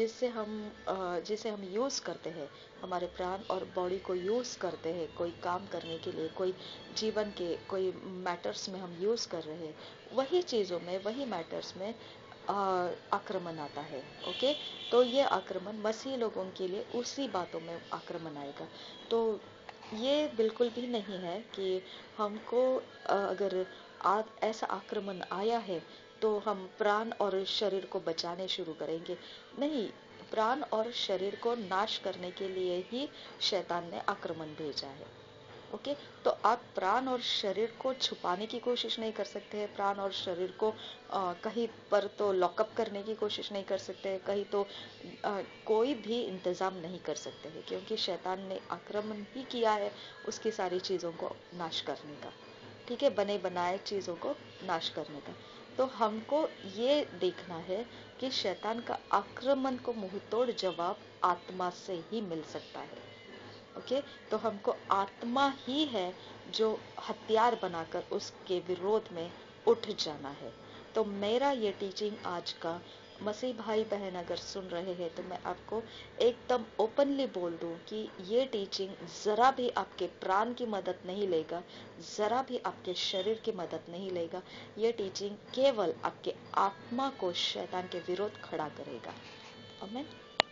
जिसे हम यूज करते हैं, हमारे प्राण और बॉडी को यूज करते हैं कोई काम करने के लिए, कोई जीवन के कोई मैटर्स में हम यूज कर रहे हैं। वही चीजों में, वही मैटर्स में आक्रमण आता है। ओके, तो ये आक्रमण मसीह लोगों के लिए उसी बातों में आक्रमण आएगा। तो ये बिल्कुल भी नहीं है कि हमको अगर ऐसा आक्रमण आया है तो हम प्राण और शरीर को बचाने शुरू करेंगे। नहीं, प्राण और शरीर को नाश करने के लिए ही शैतान ने आक्रमण भेजा है। ओके, तो आप प्राण और शरीर को छुपाने की कोशिश नहीं कर सकते हैं, प्राण और शरीर को कहीं पर तो लॉकअप करने की कोशिश नहीं कर सकते, कहीं तो कोई भी इंतजाम नहीं कर सकते हैं, क्योंकि शैतान ने आक्रमण ही किया है उसकी सारी चीजों को नाश करने का। ठीक है, बने बनाए चीजों को नाश करने का। तो हमको ये देखना है कि शैतान का आक्रमण को मुंहतोड़ जवाब आत्मा से ही मिल सकता है। ओके, तो हमको आत्मा ही है जो हथियार बनाकर उसके विरोध में उठ जाना है। तो मेरा ये टीचिंग आज का मसीह भाई बहन अगर सुन रहे हैं तो मैं आपको एकदम ओपनली बोल दूं कि ये टीचिंग जरा भी आपके प्राण की मदद नहीं लेगा, जरा भी आपके शरीर की मदद नहीं लेगा। ये टीचिंग केवल आपके आत्मा को शैतान के विरोध खड़ा करेगा। आमीन।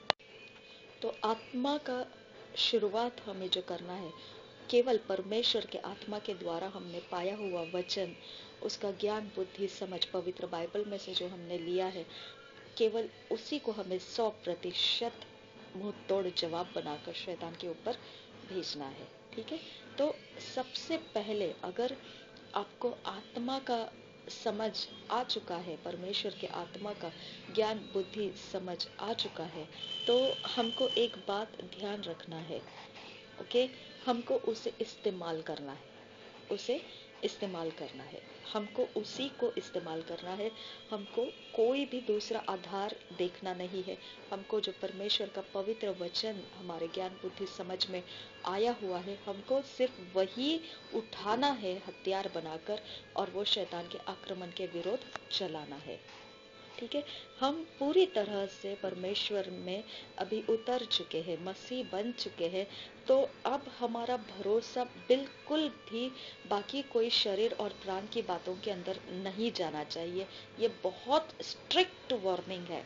तो आत्मा का शुरुआत हमें जो करना है, केवल परमेश्वर के आत्मा के द्वारा हमने पाया हुआ वचन, उसका ज्ञान, बुद्धि, समझ पवित्र बाइबल में से जो हमने लिया है, केवल उसी को हमें 100% मुंह तोड़ जवाब बनाकर शैतान के ऊपर भेजना है। ठीक है, तो सबसे पहले अगर आपको आत्मा का समझ आ चुका है, परमेश्वर के आत्मा का ज्ञान, बुद्धि, समझ आ चुका है, तो हमको एक बात ध्यान रखना है। ओके, हमको उसे इस्तेमाल करना है, उसे इस्तेमाल करना है, हमको उसी को इस्तेमाल करना है। हमको कोई भी दूसरा आधार देखना नहीं है। हमको जो परमेश्वर का पवित्र वचन हमारे ज्ञान, बुद्धि, समझ में आया हुआ है, हमको सिर्फ वही उठाना है हथियार बनाकर, और वो शैतान के आक्रमण के विरोध चलाना है। ठीक है, हम पूरी तरह से परमेश्वर में अभी उतर चुके हैं, मसीह बन चुके हैं। तो अब हमारा भरोसा बिल्कुल भी बाकी कोई शरीर और प्राण की बातों के अंदर नहीं जाना चाहिए। ये बहुत स्ट्रिक्ट वार्निंग है,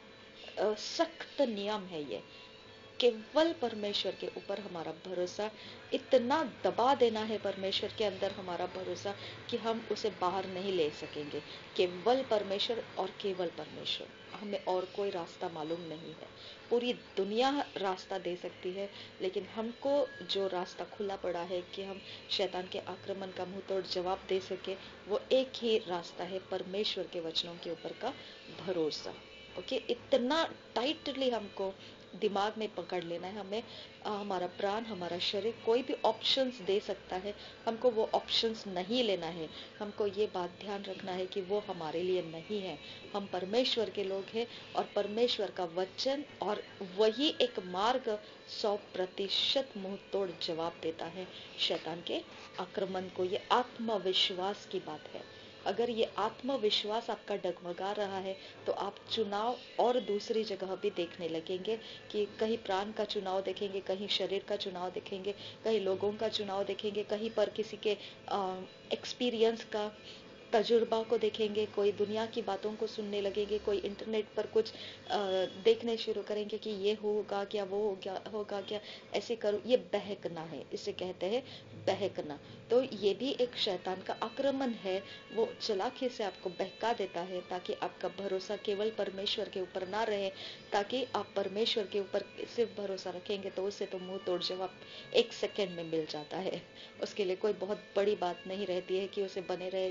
सख्त नियम है ये। केवल परमेश्वर के ऊपर हमारा भरोसा, इतना दबा देना है परमेश्वर के अंदर हमारा भरोसा कि हम उसे बाहर नहीं ले सकेंगे। केवल परमेश्वर और केवल परमेश्वर, हमें और कोई रास्ता मालूम नहीं है। पूरी दुनिया रास्ता दे सकती है, लेकिन हमको जो रास्ता खुला पड़ा है कि हम शैतान के आक्रमण का मुंहतोड़ जवाब दे सके, वो एक ही रास्ता है, परमेश्वर के वचनों के ऊपर का भरोसा। ओके, इतना टाइटली हमको दिमाग में पकड़ लेना है। हमें हमारा प्राण, हमारा शरीर कोई भी ऑप्शंस दे सकता है, हमको वो ऑप्शंस नहीं लेना है। हमको ये बात ध्यान रखना है कि वो हमारे लिए नहीं है। हम परमेश्वर के लोग हैं, और परमेश्वर का वचन और वही एक मार्ग 100% मुंह तोड़ जवाब देता है शैतान के आक्रमण को। ये आत्मविश्वास की बात है। अगर ये आत्मविश्वास आपका डगमगा रहा है तो आप चुनाव और दूसरी जगह भी देखने लगेंगे, कि कहीं प्राण का चुनाव देखेंगे, कहीं शरीर का चुनाव देखेंगे, कहीं लोगों का चुनाव देखेंगे, कहीं पर किसी के एक्सपीरियंस का, तजुर्बा को देखेंगे, कोई दुनिया की बातों को सुनने लगेंगे, कोई इंटरनेट पर कुछ देखने शुरू करेंगे कि ये होगा क्या, वो होगा क्या, ऐसे करो। ये बहकना है, इसे कहते हैं बहकना। तो ये भी एक शैतान का आक्रमण है। वो चालाकी से आपको बहका देता है ताकि आपका भरोसा केवल परमेश्वर के ऊपर ना रहे, ताकि आप परमेश्वर के ऊपर सिर्फ भरोसा रखेंगे तो उससे तो मुंह तोड़ जवाब 1 सेकेंड में मिल जाता है। उसके लिए कोई बहुत बड़ी बात नहीं रहती है कि उसे बने रहना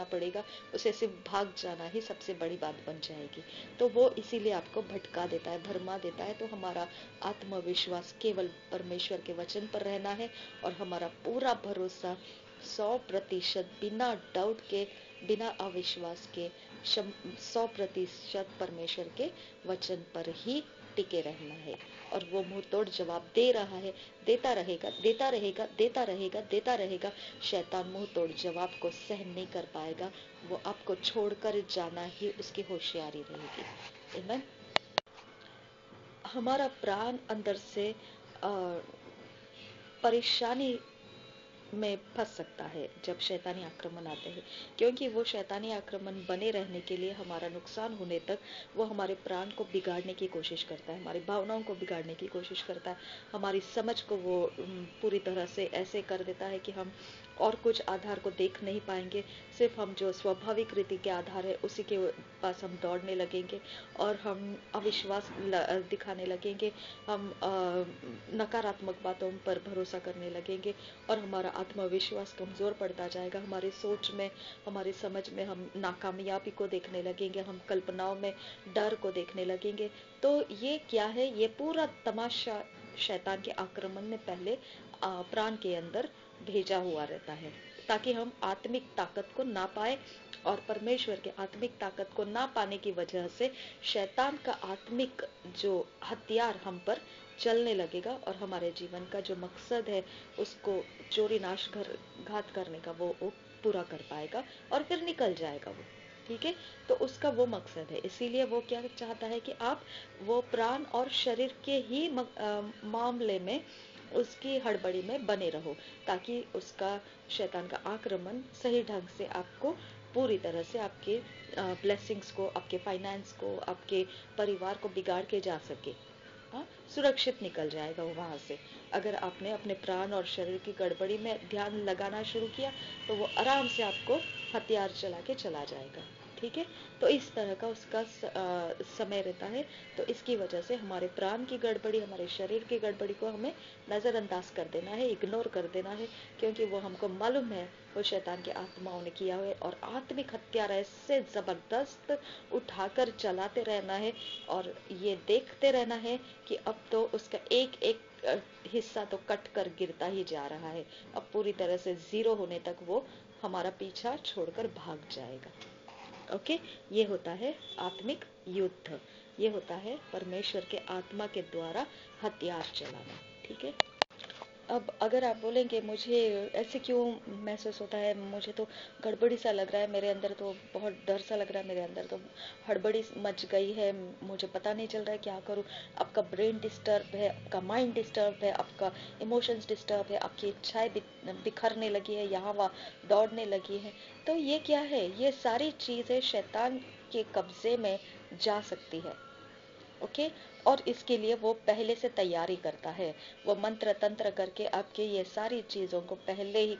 पड़ेगा, उसे सिर्फ भाग जाना ही सबसे बड़ी बात बन जाएगी। तो वो इसीलिए आपको भटका देता है, भरमा देता है। तो हमारा आत्मविश्वास केवल परमेश्वर के वचन पर रहना है और हमारा पूरा भरोसा 100% बिना डाउट के, बिना अविश्वास के 100% परमेश्वर के वचन पर ही टिके रहना है। और वो मुंह तोड़ जवाब दे रहा है, देता रहेगा, देता रहेगा, देता रहेगा, देता रहेगा। शैतान मुंह तोड़ जवाब को सहन नहीं कर पाएगा। वो आपको छोड़कर जाना ही उसकी होशियारी रहेगी। आमीन। हमारा प्राण अंदर से परेशानी में फंस सकता है जब शैतानी आक्रमण आते हैं, क्योंकि वो शैतानी आक्रमण बने रहने के लिए, हमारा नुकसान होने तक वो हमारे प्राण को बिगाड़ने की कोशिश करता है, हमारी भावनाओं को बिगाड़ने की कोशिश करता है, हमारी समझ को वो पूरी तरह से ऐसे कर देता है कि हम और कुछ आधार को देख नहीं पाएंगे। सिर्फ हम जो स्वाभाविक रीति के आधार है उसी के पास हम दौड़ने लगेंगे और हम अविश्वास दिखाने लगेंगे, हम नकारात्मक बातों पर भरोसा करने लगेंगे और हमारा आत्मविश्वास कमजोर पड़ता जाएगा। हमारी सोच में, हमारी समझ में हम नाकामयाबी को देखने लगेंगे, हम कल्पनाओं में डर को देखने लगेंगे। तो ये क्या है? ये पूरा तमाशा शैतान के आक्रमण ने पहले प्राण के अंदर भेजा हुआ रहता है, ताकि हम आत्मिक ताकत को ना पाए। और परमेश्वर के आत्मिक ताकत को ना पाने की वजह से शैतान का आत्मिक जो हथियार हम पर चलने लगेगा और हमारे जीवन का जो मकसद है उसको चोरी नाश घात करने का वो पूरा कर पाएगा और फिर निकल जाएगा वो। ठीक है, तो उसका वो मकसद है। इसीलिए वो क्या चाहता है कि आप वो प्राण और शरीर के ही मामले में उसकी हड़बड़ी में बने रहो, ताकि उसका शैतान का आक्रमण सही ढंग से आपको पूरी तरह से आपके ब्लेसिंग्स को, आपके फाइनेंस को, आपके परिवार को बिगाड़ के जा सके। सुरक्षित निकल जाएगा वो वहां से। अगर आपने अपने प्राण और शरीर की गड़बड़ी में ध्यान लगाना शुरू किया तो वो आराम से आपको हथियार चला के चला जाएगा। ठीक है, तो इस तरह का उसका समय रहता है। तो इसकी वजह से हमारे प्राण की गड़बड़ी, हमारे शरीर की गड़बड़ी को हमें नजरअंदाज कर देना है, इग्नोर कर देना है, क्योंकि वो हमको मालूम है वो शैतान की आत्माओं ने किया है। और आत्मिक हथियार ऐसे जबरदस्त उठाकर चलाते रहना है और ये देखते रहना है कि अब तो उसका एक एक हिस्सा तो कट कर गिरता ही जा रहा है। अब पूरी तरह से जीरो होने तक वो हमारा पीछा छोड़कर भाग जाएगा। ओके, ये होता है आत्मिक युद्ध, ये होता है परमेश्वर के आत्मा के द्वारा हथियार चलाना। ठीक है, अब अगर आप बोलेंगे मुझे ऐसे क्यों महसूस होता है, मुझे तो गड़बड़ी सा लग रहा है, मेरे अंदर तो बहुत डर सा लग रहा है, मेरे अंदर तो हड़बड़ी मच गई है, मुझे पता नहीं चल रहा है क्या करूं। आपका ब्रेन डिस्टर्ब है, आपका माइंड डिस्टर्ब है, आपका इमोशंस डिस्टर्ब है, आपकी इच्छाएं बिखरने लगी है, यहाँ वहाँ दौड़ने लगी है। तो ये क्या है? ये सारी चीजें शैतान के कब्जे में जा सकती है। ओके, और इसके लिए वो पहले से तैयारी करता है। वो मंत्र तंत्र करके आपके ये सारी चीजों को पहले ही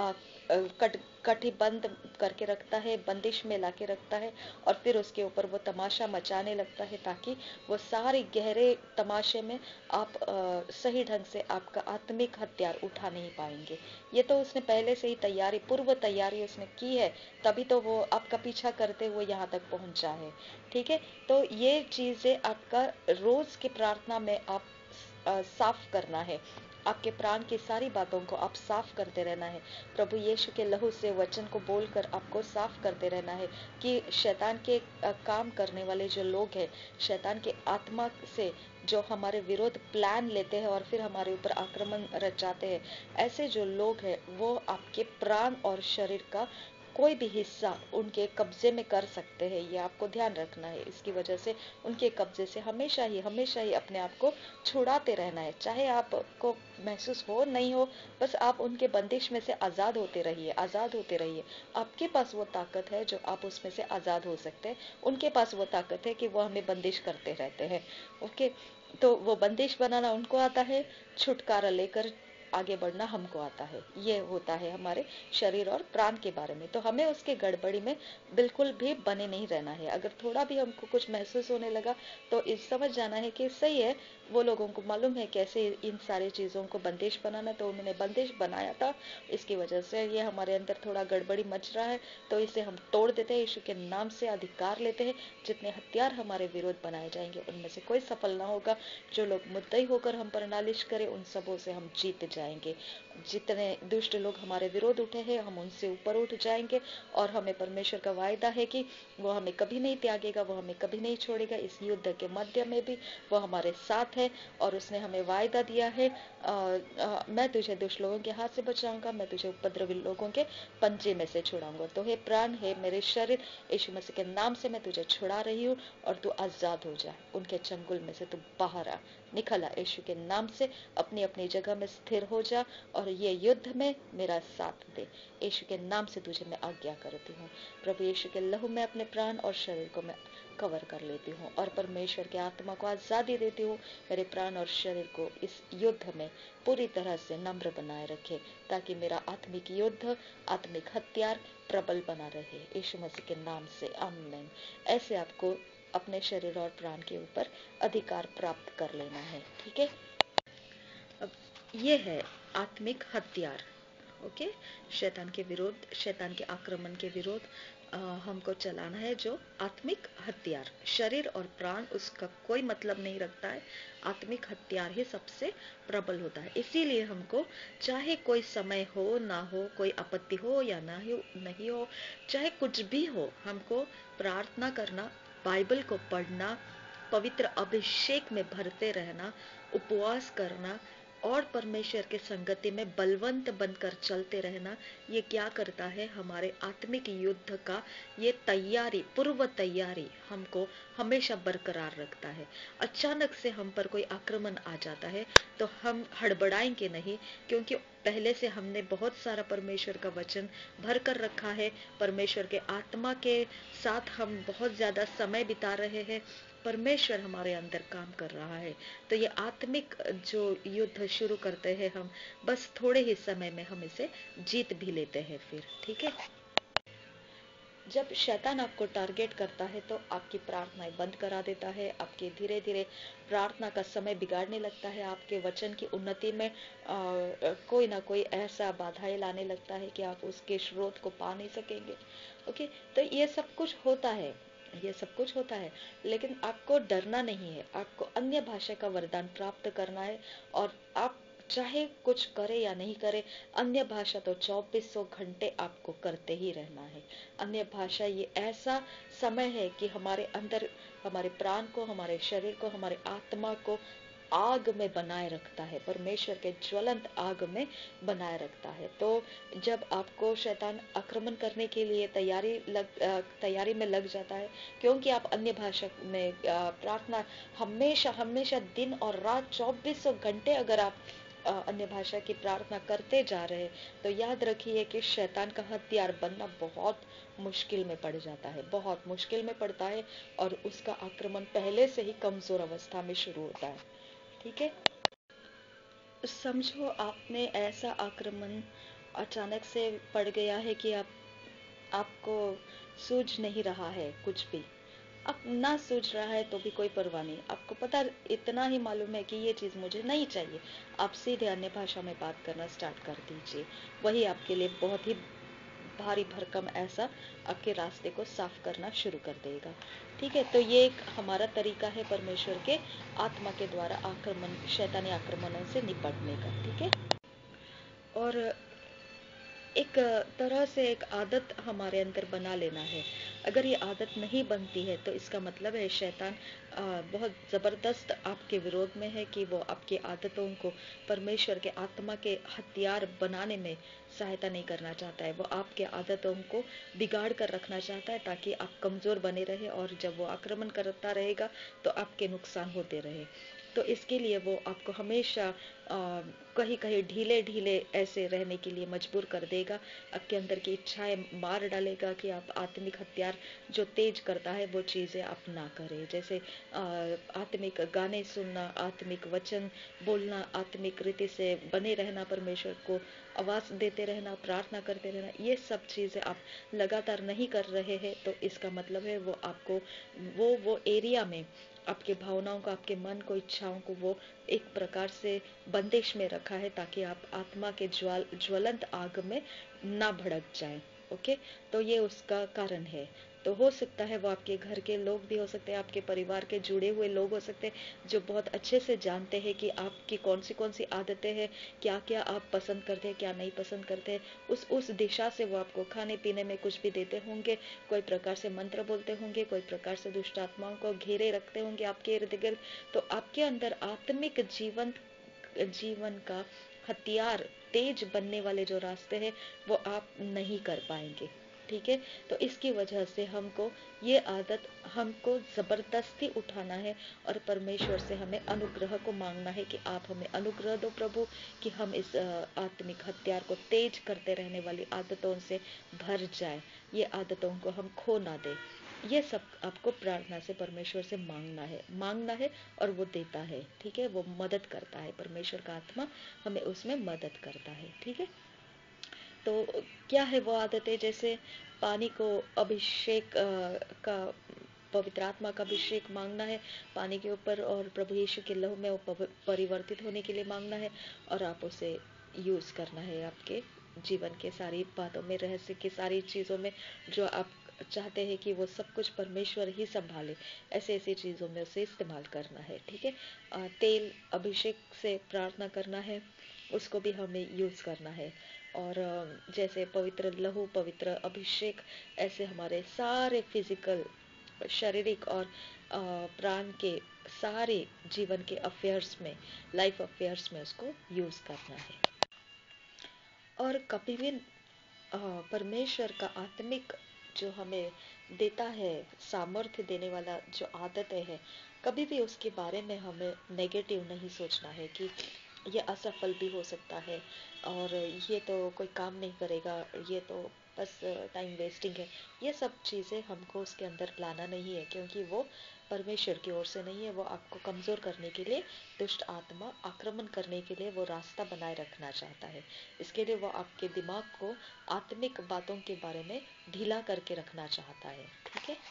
कटिबंध करके रखता है, बंदिश में लाके रखता है और फिर उसके ऊपर वो तमाशा मचाने लगता है, ताकि वो सारे गहरे तमाशे में आप सही ढंग से आपका आत्मिक हथियार उठा नहीं पाएंगे। ये तो उसने पहले से ही तैयारी, पूर्व तैयारी उसने की है, तभी तो वो आपका पीछा करते हुए यहाँ तक पहुंचा है। ठीक है, तो ये चीजें आपका रोज की प्रार्थना में आप साफ करना है। आपके प्राण की सारी बातों को आप साफ करते रहना है। प्रभु यीशु के लहू से वचन को बोलकर आपको साफ करते रहना है कि शैतान के काम करने वाले जो लोग हैं, शैतान के आत्मा से जो हमारे विरोध प्लान लेते हैं और फिर हमारे ऊपर आक्रमण रचाते हैं, ऐसे जो लोग हैं वो आपके प्राण और शरीर का कोई भी हिस्सा उनके कब्जे में कर सकते हैं। ये आपको ध्यान रखना है। इसकी वजह से उनके कब्जे से हमेशा ही अपने आप को छुड़ाते रहना है, चाहे आपको महसूस हो नहीं हो, बस आप उनके बंदिश में से आजाद होते रहिए, आजाद होते रहिए। आपके पास वो ताकत है जो आप उसमें से आजाद हो सकते हैं, उनके पास वो ताकत है कि वो हमें बंदिश करते रहते हैं। ओके, तो वो बंदिश बनाना उनको आता है, छुटकारा लेकर आगे बढ़ना हमको आता है। ये होता है हमारे शरीर और प्राण के बारे में। तो हमें उसके गड़बड़ी में बिल्कुल भी बने नहीं रहना है। अगर थोड़ा भी हमको कुछ महसूस होने लगा तो इस समझ जाना है कि सही है, वो लोगों को मालूम है कैसे इन सारी चीजों को बंदिश बनाना, तो उन्होंने बंदिश बनाया था, इसकी वजह से ये हमारे अंदर थोड़ा गड़बड़ी मच रहा है, तो इसे हम तोड़ देते हैं, यीशु के नाम से अधिकार लेते हैं। जितने हथियार हमारे विरोध बनाए जाएंगे उनमें से कोई सफल ना होगा। जो लोग मुद्दई होकर हम पर नालिश करें उन सबों से हम जीत जाएंगे। जितने दुष्ट लोग हमारे विरोध उठे हैं हम उनसे ऊपर उठ जाएंगे, और हमें परमेश्वर का वायदा है कि वो हमें कभी नहीं त्यागेगा, वो हमें कभी नहीं छोड़ेगा। इस युद्ध के मध्य में भी वो हमारे साथ है, और उसने हमें वायदा दिया है, मैं तुझे दुष्ट लोगों के हाथ से बचाऊंगा, मैं तुझे उपद्रवी लोगों के पंजे में से छुड़ाऊंगा। तो हे प्राण, हे मेरे शरीर, यीशु मसीह के नाम से मैं तुझे छुड़ा रही हूँ, और तू आजाद हो जा। उनके चंगुल में से तू बाहर आ, निकल आ, यीशु के नाम से अपनी अपनी जगह में स्थिर हो जा, और ये युद्ध में मेरा साथ दे। यीशु के नाम से तुझे मैं आज्ञा करती हूँ। प्रभु यीशु के लहू में अपने प्राण और शरीर को मैं कवर कर लेती हूँ, और परमेश्वर के आत्मा को आजादी देती हूँ। मेरे प्राण और शरीर को इस युद्ध में पूरी तरह से नम्र बनाए रखे, ताकि मेरा आत्मिक युद्ध, आत्मिक हथियार प्रबल बना रहे। यीशु मसीह के नाम से आमीन। ऐसे आपको अपने शरीर और प्राण के ऊपर अधिकार प्राप्त कर लेना है। ठीक है, अब ये है आत्मिक हथियार। ओके, शैतान के विरोध, शैतान के आक्रमण के विरोध हमको चलाना है जो आत्मिक हथियार। शरीर और प्राण उसका कोई मतलब नहीं रखता है, आत्मिक हथियार ही सबसे प्रबल होता है। इसीलिए हमको चाहे कोई समय हो ना हो, कोई आपत्ति हो या ना हो, नहीं हो, चाहे कुछ भी हो, हमको प्रार्थना करना, बाइबल को पढ़ना, पवित्र अभिषेक में भरते रहना, उपवास करना, और परमेश्वर के संगति में बलवंत बनकर चलते रहना, ये क्या करता है, हमारे आत्मिक युद्ध का ये तैयारी, पूर्व तैयारी हमको हमेशा बरकरार रखता है। अचानक से हम पर कोई आक्रमण आ जाता है तो हम हड़बड़ाएंगे नहीं, क्योंकि पहले से हमने बहुत सारा परमेश्वर का वचन भर कर रखा है। परमेश्वर के आत्मा के साथ हम बहुत ज्यादा समय बिता रहे हैं, परमेश्वर हमारे अंदर काम कर रहा है। तो ये आत्मिक जो युद्ध शुरू करते हैं हम, बस थोड़े ही समय में हम इसे जीत भी लेते हैं फिर। ठीक है, जब शैतान आपको टारगेट करता है तो आपकी प्रार्थनाएं बंद करा देता है, आपके धीरे धीरे प्रार्थना का समय बिगाड़ने लगता है, आपके वचन की उन्नति में कोई ना कोई ऐसा बाधाएं लाने लगता है कि आप उसके स्रोत को पा नहीं सकेंगे। ओके, तो ये सब कुछ होता है, ये सब कुछ होता है, लेकिन आपको डरना नहीं है। आपको अन्य भाषा का वरदान प्राप्त करना है, और आप चाहे कुछ करे या नहीं करे, अन्य भाषा तो 2400 घंटे आपको करते ही रहना है। अन्य भाषा ये ऐसा समय है कि हमारे अंदर, हमारे प्राण को, हमारे शरीर को, हमारे आत्मा को आग में बनाए रखता है, परमेश्वर के ज्वलंत आग में बनाए रखता है। तो जब आपको शैतान आक्रमण करने के लिए तैयारी में लग जाता है, क्योंकि आप अन्य भाषा में प्रार्थना हमेशा हमेशा दिन और रात 2400 घंटे अगर आप अन्य भाषा की प्रार्थना करते जा रहे हैं, तो याद रखिए कि शैतान का हथियार बनना बहुत मुश्किल में पड़ जाता है, बहुत मुश्किल में पड़ता है, और उसका आक्रमण पहले से ही कमजोर अवस्था में शुरू होता है। ठीक है, समझो आपने ऐसा आक्रमण अचानक से पड़ गया है कि आपको सूझ नहीं रहा है कुछ भी। अब ना सूझ रहा है तो भी कोई परवाह नहीं, आपको पता, इतना ही मालूम है कि ये चीज मुझे नहीं चाहिए, आप सीधे अन्य भाषा में बात करना स्टार्ट कर दीजिए। वही आपके लिए बहुत ही भारी भरकम ऐसा आपके रास्ते को साफ करना शुरू कर देगा। ठीक है, तो ये एक हमारा तरीका है परमेश्वर के आत्मा के द्वारा आक्रमण, शैतानी आक्रमणों से निपटने का। ठीक है, और एक तरह से एक आदत हमारे अंदर बना लेना है। अगर ये आदत नहीं बनती है तो इसका मतलब है शैतान बहुत जबरदस्त आपके विरोध में है, कि वो आपकी आदतों को परमेश्वर के आत्मा के हथियार बनाने में सहायता नहीं करना चाहता है। वो आपके आदतों को बिगाड़ कर रखना चाहता है, ताकि आप कमजोर बने रहे, और जब वो आक्रमण करता रहेगा तो आपके नुकसान होते रहे। तो इसके लिए वो आपको हमेशा कहीं कहीं ढीले ढीले ऐसे रहने के लिए मजबूर कर देगा, आपके अंदर की इच्छाएं मार डालेगा कि आप आत्मिक हथियार जो तेज करता है वो चीज़ें आप ना करें। जैसे आत्मिक गाने सुनना, आत्मिक वचन बोलना, आत्मिक रीति से बने रहना, परमेश्वर को आवाज़ देते रहना, प्रार्थना करते रहना, ये सब चीज़ें आप लगातार नहीं कर रहे हैं तो इसका मतलब है वो आपको वो एरिया में आपके भावनाओं को, आपके मन को, इच्छाओं को वो एक प्रकार से बंदिश में रखा है ताकि आप आत्मा के ज्वलंत आग में ना भड़क जाए। ओके, तो ये उसका कारण है। तो हो सकता है वो आपके घर के लोग भी हो सकते हैं, आपके परिवार के जुड़े हुए लोग हो सकते हैं जो बहुत अच्छे से जानते हैं कि आपकी कौन सी आदतें हैं, क्या क्या आप पसंद करते हैं, क्या नहीं पसंद करते हैं। उस दिशा से वो आपको खाने पीने में कुछ भी देते होंगे, कोई प्रकार से मंत्र बोलते होंगे, कोई प्रकार से दुष्ट आत्माओं को घेरे रखते होंगे आपके इर्द गिर्द। तो आपके अंदर आत्मिक जीवन का हथियार तेज बनने वाले जो रास्ते हैं वो आप नहीं कर पाएंगे। ठीक है, तो इसकी वजह से ये आदत हमको जबरदस्ती उठाना है और परमेश्वर से हमें अनुग्रह को मांगना है कि आप हमें अनुग्रह दो प्रभु, कि हम इस आत्मिक हथियार को तेज करते रहने वाली आदतों से भर जाए, ये आदतों को हम खो ना दे। ये सब आपको प्रार्थना से परमेश्वर से मांगना है और वो देता है। ठीक है, वो मदद करता है, परमेश्वर का आत्मा हमें उसमें मदद करता है। ठीक है, तो क्या है वो आदतें? जैसे पानी को अभिषेक का, पवित्र आत्मा का अभिषेक मांगना है पानी के ऊपर, और प्रभु यीशु के लहू में वो परिवर्तित होने के लिए मांगना है, और आप उसे यूज करना है आपके जीवन के सारी बातों में, रहस्य की सारी चीजों में, जो आप चाहते हैं कि वो सब कुछ परमेश्वर ही संभाले, ऐसे ऐसी चीजों में उसे इस्तेमाल करना है। ठीक है, तेल अभिषेक से प्रार्थना करना है, उसको भी हमें यूज करना है। और जैसे पवित्र लहू, पवित्र अभिषेक, ऐसे हमारे सारे फिजिकल, शारीरिक और प्राण के सारे जीवन के अफेयर्स में, लाइफ अफेयर्स में उसको यूज करना है। और कभी भी परमेश्वर का आत्मिक जो हमें देता है, सामर्थ्य देने वाला जो आदतें है, कभी भी उसके बारे में हमें नेगेटिव नहीं सोचना है कि ये असफल भी हो सकता है और ये तो कोई काम नहीं करेगा, ये तो बस टाइम वेस्टिंग है। ये सब चीज़ें हमको उसके अंदर लाना नहीं है, क्योंकि वो परमेश्वर की ओर से नहीं है। वो आपको कमज़ोर करने के लिए, दुष्ट आत्मा आक्रमण करने के लिए वो रास्ता बनाए रखना चाहता है। इसके लिए वो आपके दिमाग को आत्मिक बातों के बारे में ढीला करके रखना चाहता है। ठीक है,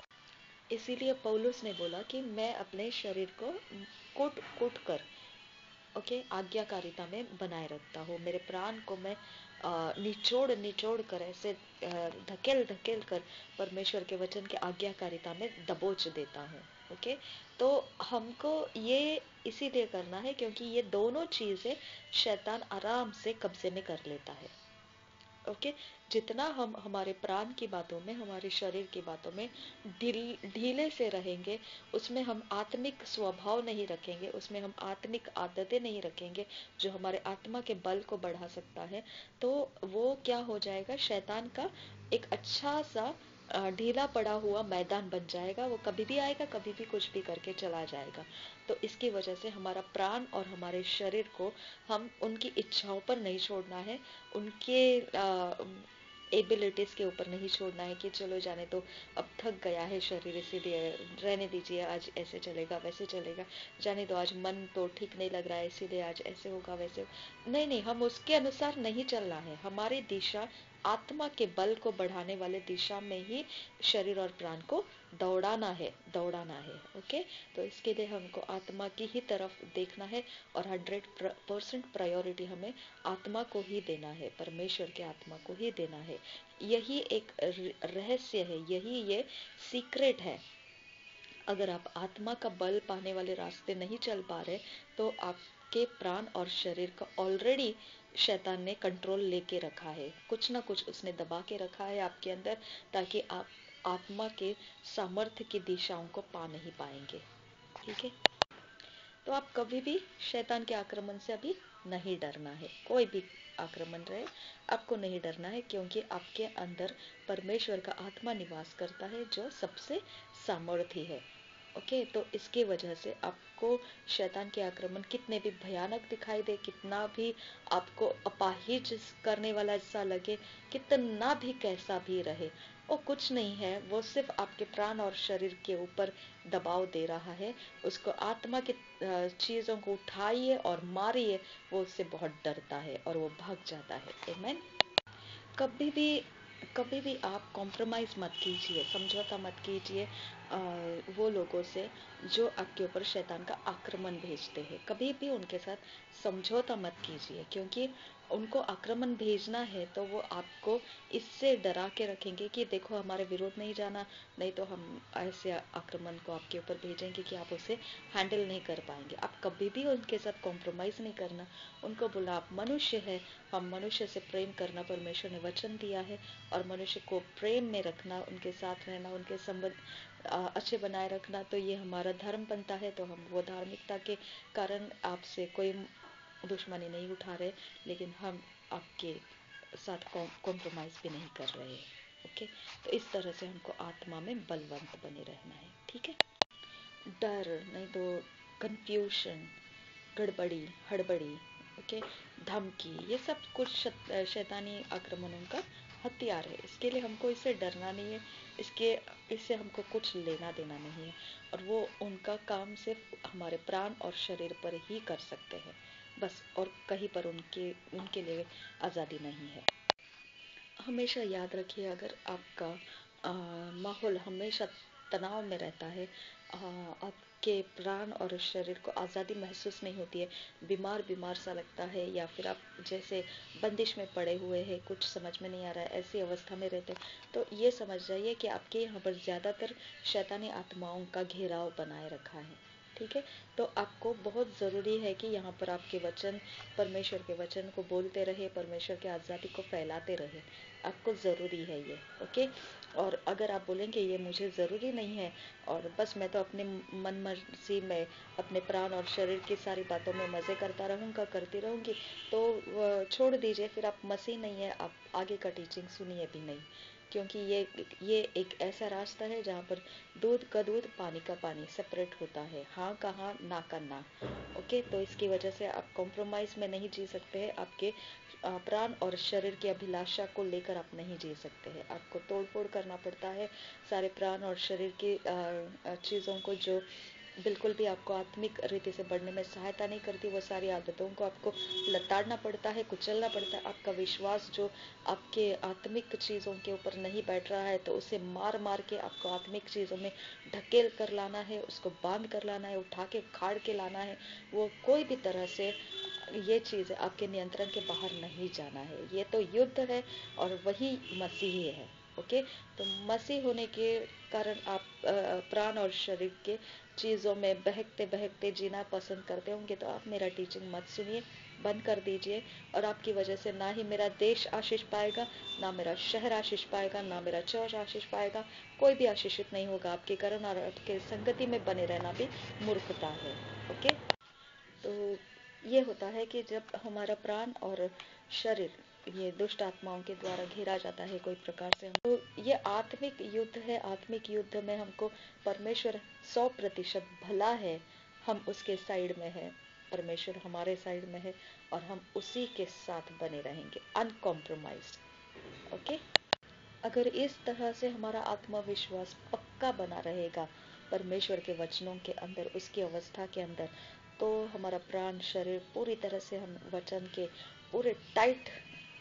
इसीलिए पौलुस ने बोला कि मैं अपने शरीर को कूट कूट कर, ओके, आज्ञाकारिता में बनाए रखता हूँ। मेरे प्राण को मैं निचोड़ निचोड़ कर, ऐसे धकेल धकेल कर परमेश्वर के वचन के आज्ञाकारिता में दबोच देता हूँ। ओके, तो हमको ये इसीलिए करना है क्योंकि ये दोनों चीजें शैतान आराम से कब्जे में कर लेता है। ओके, जितना हम हमारे प्राण की बातों में, हमारे शरीर की बातों में ढीले से रहेंगे, उसमें हम आत्मिक स्वभाव नहीं रखेंगे, उसमें हम आत्मिक आदतें नहीं रखेंगे जो हमारे आत्मा के बल को बढ़ा सकता है, तो वो क्या हो जाएगा, शैतान का एक अच्छा सा ढीला पड़ा हुआ मैदान बन जाएगा। वो कभी भी आएगा, कभी भी कुछ भी करके चला जाएगा। तो इसकी वजह से हमारा प्राण और हमारे शरीर को हम उनकी इच्छाओं पर नहीं छोड़ना है, उनके एबिलिटीज के ऊपर नहीं छोड़ना है कि चलो जाने तो, अब थक गया है शरीर इसीलिए रहने दीजिए, आज ऐसे चलेगा वैसे चलेगा, जाने दो आज मन तो ठीक नहीं लग रहा है इसीलिए आज ऐसे होगा वैसे। नहीं नहीं, हम उसके अनुसार नहीं चलना है। हमारी दिशा आत्मा के बल को बढ़ाने वाले दिशा में ही शरीर और प्राण को दौड़ाना है। ओके, तो इसके लिए हमको आत्मा की ही तरफ देखना है और 100% प्रायोरिटी हमें आत्मा को ही देना है, परमेश्वर के आत्मा को ही देना है। यही एक रहस्य है, यही ये सीक्रेट है। अगर आप आत्मा का बल पाने वाले रास्ते नहीं चल पा रहे तो आपके प्राण और शरीर का ऑलरेडी शैतान ने कंट्रोल लेके रखा है, कुछ ना कुछ उसने दबा के रखा है आपके अंदर, ताकि आप आत्मा के सामर्थ्य की दिशाओं को पा नहीं पाएंगे। ठीक है, तो आप कभी भी शैतान के आक्रमण से अभी नहीं डरना है, कोई भी आक्रमण रहे आपको नहीं डरना है, क्योंकि आपके अंदर परमेश्वर का आत्मा निवास करता है जो सबसे सामर्थी है। ओके, तो इसकी वजह से आपको शैतान के आक्रमण कितने भी भयानक दिखाई दे, कितना भी आपको अपाहिज करने वाला ऐसा लगे, कितना भी कैसा भी रहे, वो कुछ नहीं है, वो सिर्फ आपके प्राण और शरीर के ऊपर दबाव दे रहा है। उसको आत्मा की चीजों को उठाइए और मारिए, वो उससे बहुत डरता है और वो भाग जाता है। आमेन। कभी भी कभी भी आप कॉम्प्रोमाइज मत कीजिए, समझौता मत कीजिए वो लोगों से जो आपके ऊपर शैतान का आक्रमण भेजते हैं। कभी भी उनके साथ समझौता मत कीजिए, क्योंकि उनको आक्रमण भेजना है तो वो आपको इससे डरा के रखेंगे कि देखो हमारे विरोध नहीं जाना, नहीं तो हम ऐसे आक्रमण को आपके ऊपर भेजेंगे कि आप उसे हैंडल नहीं कर पाएंगे। आप कभी भी उनके साथ कॉम्प्रोमाइज नहीं करना। उनको बोला आप मनुष्य है, हम मनुष्य से प्रेम करना परमेश्वर ने वचन दिया है, और मनुष्य को प्रेम में रखना, उनके साथ रहना, उनके संबंध अच्छे बनाए रखना, तो ये हमारा धर्म बनता है। तो हम वो धार्मिकता के कारण आपसे कोई दुश्मनी नहीं उठा रहे, लेकिन हम आपके साथ कॉम्प्रोमाइज भी नहीं कर रहे। ओके, तो इस तरह से हमको आत्मा में बलवंत बने रहना है। ठीक है। डर नहीं तो कंफ्यूशन, गड़बड़ी, हड़बड़ी, ओके, धमकी, ये सब कुछ शैतानी आक्रमणों का हथियार है। इसके लिए हमको इससे डरना नहीं है, इससे हमको कुछ लेना देना नहीं है, और वो उनका काम सिर्फ हमारे प्राण और शरीर पर ही कर सकते हैं, बस, और कहीं पर उनके लिए आज़ादी नहीं है। हमेशा याद रखिए, अगर आपका माहौल हमेशा तनाव में रहता है, आपके प्राण और शरीर को आज़ादी महसूस नहीं होती है, बीमार बीमार सा लगता है, या फिर आप जैसे बंदिश में पड़े हुए हैं, कुछ समझ में नहीं आ रहा है, ऐसी अवस्था में रहते हैं, तो ये समझ जाइए कि आपके यहाँ पर ज़्यादातर शैतानी आत्माओं का घेराव बनाए रखा है। ठीक है। तो आपको बहुत ज़रूरी है कि यहाँ पर आपके वचन, परमेश्वर के वचन को बोलते रहे, परमेश्वर के आज़ादी को फैलाते रहे। आपको ज़रूरी है ये। ओके। और अगर आप बोलेंगे ये मुझे ज़रूरी नहीं है, और बस मैं तो अपने मन मर्जी में अपने प्राण और शरीर की सारी बातों में मज़े करता रहूँगा, करती रहूँगी, तो छोड़ दीजिए, फिर आप मसीह नहीं है, आप आगे का टीचिंग सुनिए भी नहीं, क्योंकि ये एक ऐसा रास्ता है जहाँ पर दूध का दूध, पानी का पानी सेपरेट होता है, हाँ का हाँ, ना का ना। ओके, तो इसकी वजह से आप कॉम्प्रोमाइज में नहीं जी सकते हैं, आपके प्राण और शरीर की अभिलाषा को लेकर आप नहीं जी सकते हैं। आपको तोड़ फोड़ करना पड़ता है सारे प्राण और शरीर की चीज़ों को, जो बिल्कुल भी आपको आत्मिक रीति से बढ़ने में सहायता नहीं करती, वो सारी आदतों को आपको लताड़ना पड़ता है, कुचलना पड़ता है। आपका विश्वास जो आपके आत्मिक चीज़ों के ऊपर नहीं बैठ रहा है, तो उसे मार मार के आपको आत्मिक चीज़ों में ढकेल कर लाना है, उसको बांध कर लाना है, उठा के खाड़ के लाना है। वो कोई भी तरह से ये चीज़ आपके नियंत्रण के बाहर नहीं जाना है। ये तो युद्ध है, और वही मसीही है। ओके, तो मसीह होने के कारण आप प्राण और शरीर के चीज़ों में बहकते बहकते जीना पसंद करते होंगे, तो आप मेरा टीचिंग मत सुनिए, बंद कर दीजिए। और आपकी वजह से ना ही मेरा देश आशीष पाएगा, ना मेरा शहर आशीष पाएगा, ना मेरा चर्च आशीष पाएगा, कोई भी आशीषित नहीं होगा आपके कारण, और आपके संगति में बने रहना भी मूर्खता है। ओके, तो ये होता है कि जब हमारा प्राण और शरीर ये दुष्ट आत्माओं के द्वारा घेरा जाता है कोई प्रकार से, तो ये आत्मिक युद्ध है। आत्मिक युद्ध में हमको परमेश्वर 100% भला है, हम उसके साइड में है, परमेश्वर हमारे साइड में है, और हम उसी के साथ बने रहेंगे, अनकॉम्प्रोमाइज्ड। ओके, अगर इस तरह से हमारा आत्मविश्वास पक्का बना रहेगा परमेश्वर के वचनों के अंदर, उसकी अवस्था के अंदर, तो हमारा प्राण शरीर पूरी तरह से हम वचन के पूरे टाइट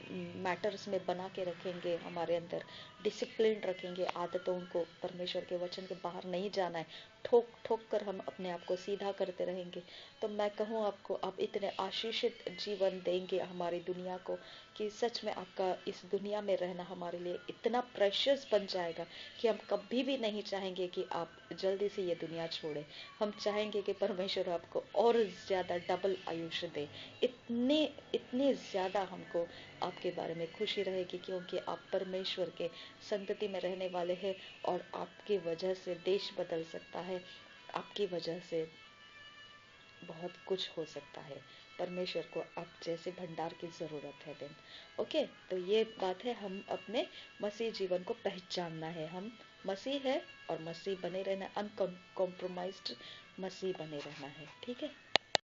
मैटर्स में बना के रखेंगे, हमारे अंदर डिसिप्लिन रखेंगे, आदतों को, परमेश्वर के वचन के बाहर नहीं जाना है, ठोक ठोक कर हम अपने आप को सीधा करते रहेंगे। तो मैं कहूँ आपको, आप इतने आशीषित जीवन देंगे हमारी दुनिया को, कि सच में आपका इस दुनिया में रहना हमारे लिए इतना प्रेशियस बन जाएगा कि हम कभी भी नहीं चाहेंगे कि आप जल्दी से ये दुनिया छोड़े। हम चाहेंगे कि परमेश्वर आपको और ज़्यादा डबल आयुष्य दे। इतने इतने ज़्यादा हमको आपके बारे में खुशी रहेगी, क्योंकि आप परमेश्वर के संतति में रहने वाले हैं, और आपकी वजह से देश बदल सकता है, आपकी वजह से बहुत कुछ हो सकता है। परमेश्वर को आप जैसे भंडार की जरूरत है देन। ओके, तो ये बात है, हम अपने मसीह जीवन को पहचानना है, हम मसीह है और मसीह बने रहना, अनकॉम्प्रोमाइज्ड मसीह बने रहना है। ठीक है,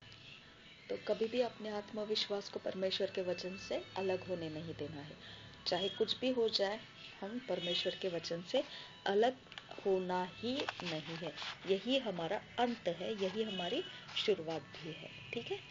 तो कभी भी अपने आत्मविश्वास को परमेश्वर के वचन से अलग होने नहीं देना है। चाहे कुछ भी हो जाए, हम परमेश्वर के वचन से अलग होना ही नहीं है। यही हमारा अंत है, यही हमारी शुरुआत भी है। ठीक है,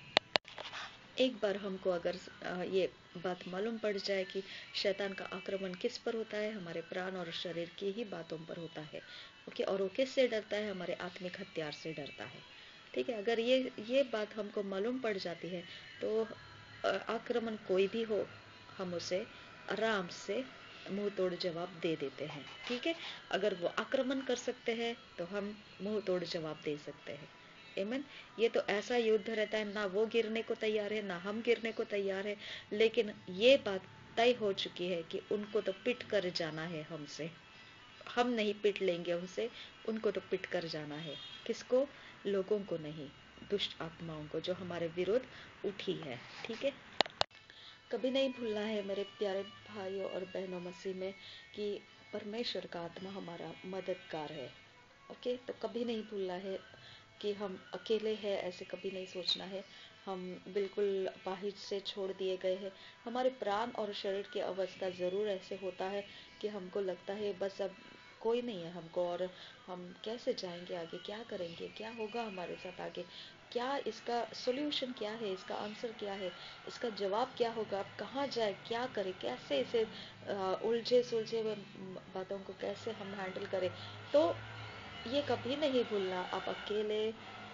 एक बार हमको अगर ये बात मालूम पड़ जाए कि शैतान का आक्रमण किस पर होता है, हमारे प्राण और शरीर की ही बातों पर होता है। ओके, और वो किससे डरता है? हमारे आत्मिक हथियार से डरता है। ठीक है, अगर ये बात हमको मालूम पड़ जाती है तो आक्रमण कोई भी हो, हम उसे आराम से मुंह तोड़ जवाब दे देते हैं। ठीक है, अगर वो आक्रमण कर सकते हैं तो हम मुंह तोड़ जवाब दे सकते हैं। एमन, ये तो ऐसा युद्ध रहता है, ना वो गिरने को तैयार है ना हम गिरने को तैयार है, लेकिन ये बात तय हो चुकी है कि उनको तो पिट कर जाना है हमसे। हम नहीं पिट लेंगे उनसे, उनको तो पिट कर जाना है। किसको? लोगों को नहीं, दुष्ट आत्माओं को जो हमारे विरोध उठी है। ठीक है, कभी नहीं भूलना है मेरे प्यारे भाइयों और बहनों मसीह में कि परमेश्वर का आत्मा हमारा मददगार है। ओके, तो कभी नहीं भूलना है कि हम अकेले हैं, ऐसे कभी नहीं सोचना है। हम बिल्कुल अपाहिज से छोड़ दिए गए हैं। हमारे प्राण और शरीर की अवस्था जरूर ऐसे होता है कि हमको लगता है बस अब कोई नहीं है हमको, और हम कैसे जाएंगे आगे, क्या करेंगे, क्या होगा हमारे साथ आगे, क्या इसका सोल्यूशन क्या है, इसका आंसर क्या है, इसका जवाब क्या होगा, अब कहाँ जाए, क्या करें, कैसे इसे उलझे सुलझे बातों को कैसे हम हैंडल करें। तो ये कभी नहीं भूलना, आप अकेले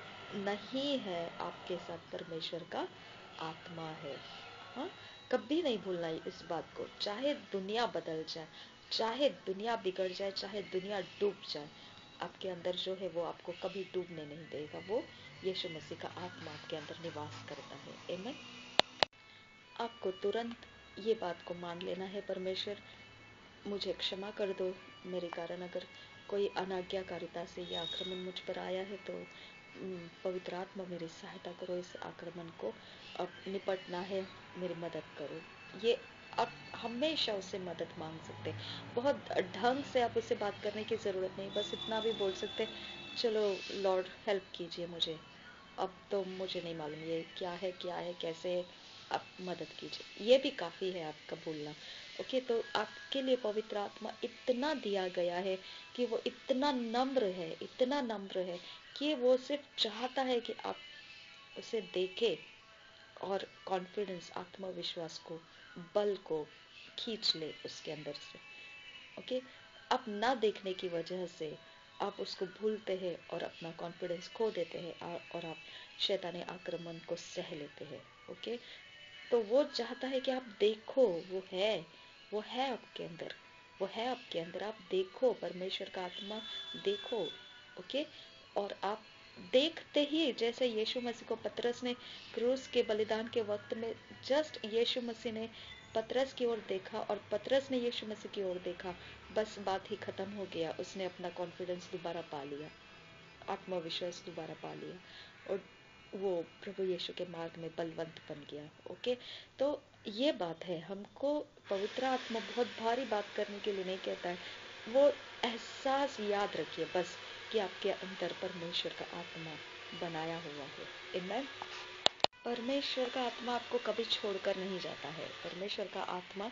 नहीं है, आपके साथ परमेश्वर का आत्मा है। हाँ, कभी नहीं भूलना इस बात को। चाहे दुनिया बदल जाए, चाहे दुनिया बिगड़ जाए, चाहे दुनिया डूब जाए, आपके अंदर जो है वो आपको कभी डूबने नहीं देगा। वो यीशु मसीह का आत्मा आपके अंदर निवास करता है। आमीन। आपको तुरंत ये बात को मान लेना है, परमेश्वर मुझे क्षमा कर दो, मेरे कारण अगर कोई अनाज्ञाकारिता से यह आक्रमण मुझ पर आया है तो पवित्र आत्मा मेरी सहायता करो, इस आक्रमण को अब निपटना है, मेरी मदद करो। ये आप हमेशा उससे मदद मांग सकते, बहुत ढंग से आप उससे बात करने की जरूरत नहीं, बस इतना भी बोल सकते, चलो लॉर्ड हेल्प कीजिए मुझे, अब तो मुझे नहीं मालूम ये क्या है कैसे, आप मदद कीजिए, ये भी काफी है आपका बोलना। ओके, तो आपके लिए पवित्र आत्मा इतना दिया गया है कि वो इतना नम्र है, इतना नम्र है कि वो सिर्फ चाहता है कि आप उसे देखे और कॉन्फिडेंस, आत्मविश्वास को, बल को खींच ले उसके अंदर से। ओके, आप ना देखने की वजह से आप उसको भूलते हैं और अपना कॉन्फिडेंस खो देते हैं, और आप शैतानी आक्रमण को सह लेते हैं। ओके, तो वो चाहता है कि आप देखो, वो है आपके अंदर, वो है आपके अंदर, आप देखो परमेश्वर का आत्मा, देखो। ओके, और आप देखते ही, जैसे यीशु मसीह को पतरस ने क्रूस के बलिदान के वक्त में, जस्ट यीशु मसीह ने पतरस की ओर देखा और पतरस ने यीशु मसीह की ओर देखा, बस बात ही खत्म हो गया, उसने अपना कॉन्फिडेंस दोबारा पा लिया, आत्मविश्वास दोबारा पा लिया, और वो प्रभु यीशु के मार्ग में बलवंत बन गया। ओके, तो ये बात है, हमको पवित्र आत्मा बहुत भारी बात करने के लिए नहीं कहता है, वो एहसास याद रखिए बस कि आपके अंदर परमेश्वर का आत्मा बनाया हुआ है। आमीन। परमेश्वर का आत्मा आपको कभी छोड़कर नहीं जाता है। परमेश्वर का आत्मा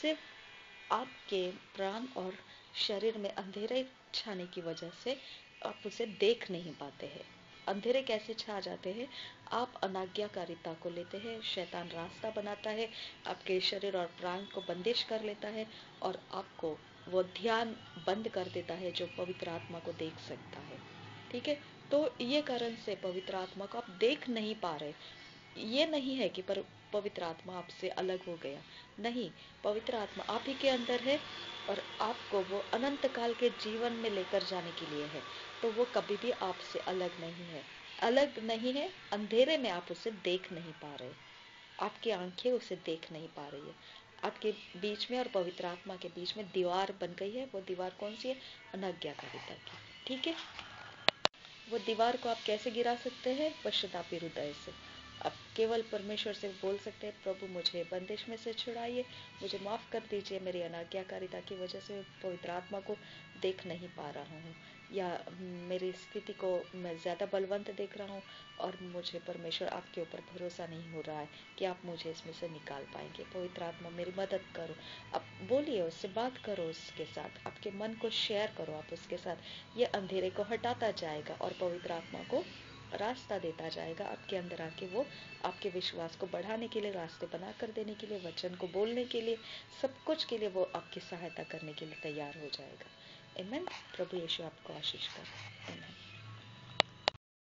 सिर्फ आपके प्राण और शरीर में अंधेरे छाने की वजह से आप उसे देख नहीं पाते हैं। अंधेरे कैसे छा जाते हैं? आप अनाज्ञाकारिता को लेते हैं, शैतान रास्ता बनाता है, आपके शरीर और प्राण को बंदिश कर लेता है, और आपको वो ध्यान बंद कर देता है जो पवित्र आत्मा को देख सकता है। ठीक है, तो ये कारण से पवित्र आत्मा को आप देख नहीं पा रहे। ये नहीं है कि पवित्र आत्मा आपसे अलग हो गया, नहीं, पवित्र आत्मा आप ही के अंदर है और आपको वो अनंत काल के जीवन में लेकर जाने के लिए है। तो वो कभी भी आपसे अलग नहीं है, अलग नहीं है, अंधेरे में आप उसे देख नहीं पा रहे, आपकी आंखें उसे देख नहीं पा रही है। आपके बीच में और पवित्र आत्मा के बीच में दीवार बन गई है। वो दीवार कौन सी है? अनाज्ञाकारिता की। ठीक है, वो दीवार को आप कैसे गिरा सकते हैं? पश्चातापी हृदय से। अब केवल परमेश्वर से बोल सकते हैं, प्रभु मुझे बंदिश में से छुड़ाइए, मुझे माफ़ कर दीजिए, मेरी अनाज्ञाकारिता की वजह से पवित्र आत्मा को देख नहीं पा रहा हूँ, या मेरी स्थिति को मैं ज़्यादा बलवंत देख रहा हूँ और मुझे परमेश्वर आपके ऊपर भरोसा नहीं हो रहा है कि आप मुझे इसमें से निकाल पाएंगे। पवित्र आत्मा मेरी मदद करो। अब बोलिए, उससे बात करो, उसके साथ आपके मन को शेयर करो, आप उसके साथ ये अंधेरे को हटाता जाएगा और पवित्र आत्मा को रास्ता देता जाएगा। आपके अंदर आके वो आपके विश्वास को बढ़ाने के लिए, रास्ते बना कर देने के लिए, वचन को बोलने के लिए, सब कुछ के लिए वो आपकी सहायता करने के लिए तैयार हो जाएगा। आमेन। प्रभु यीशु आपको आशीष करे। आमेन।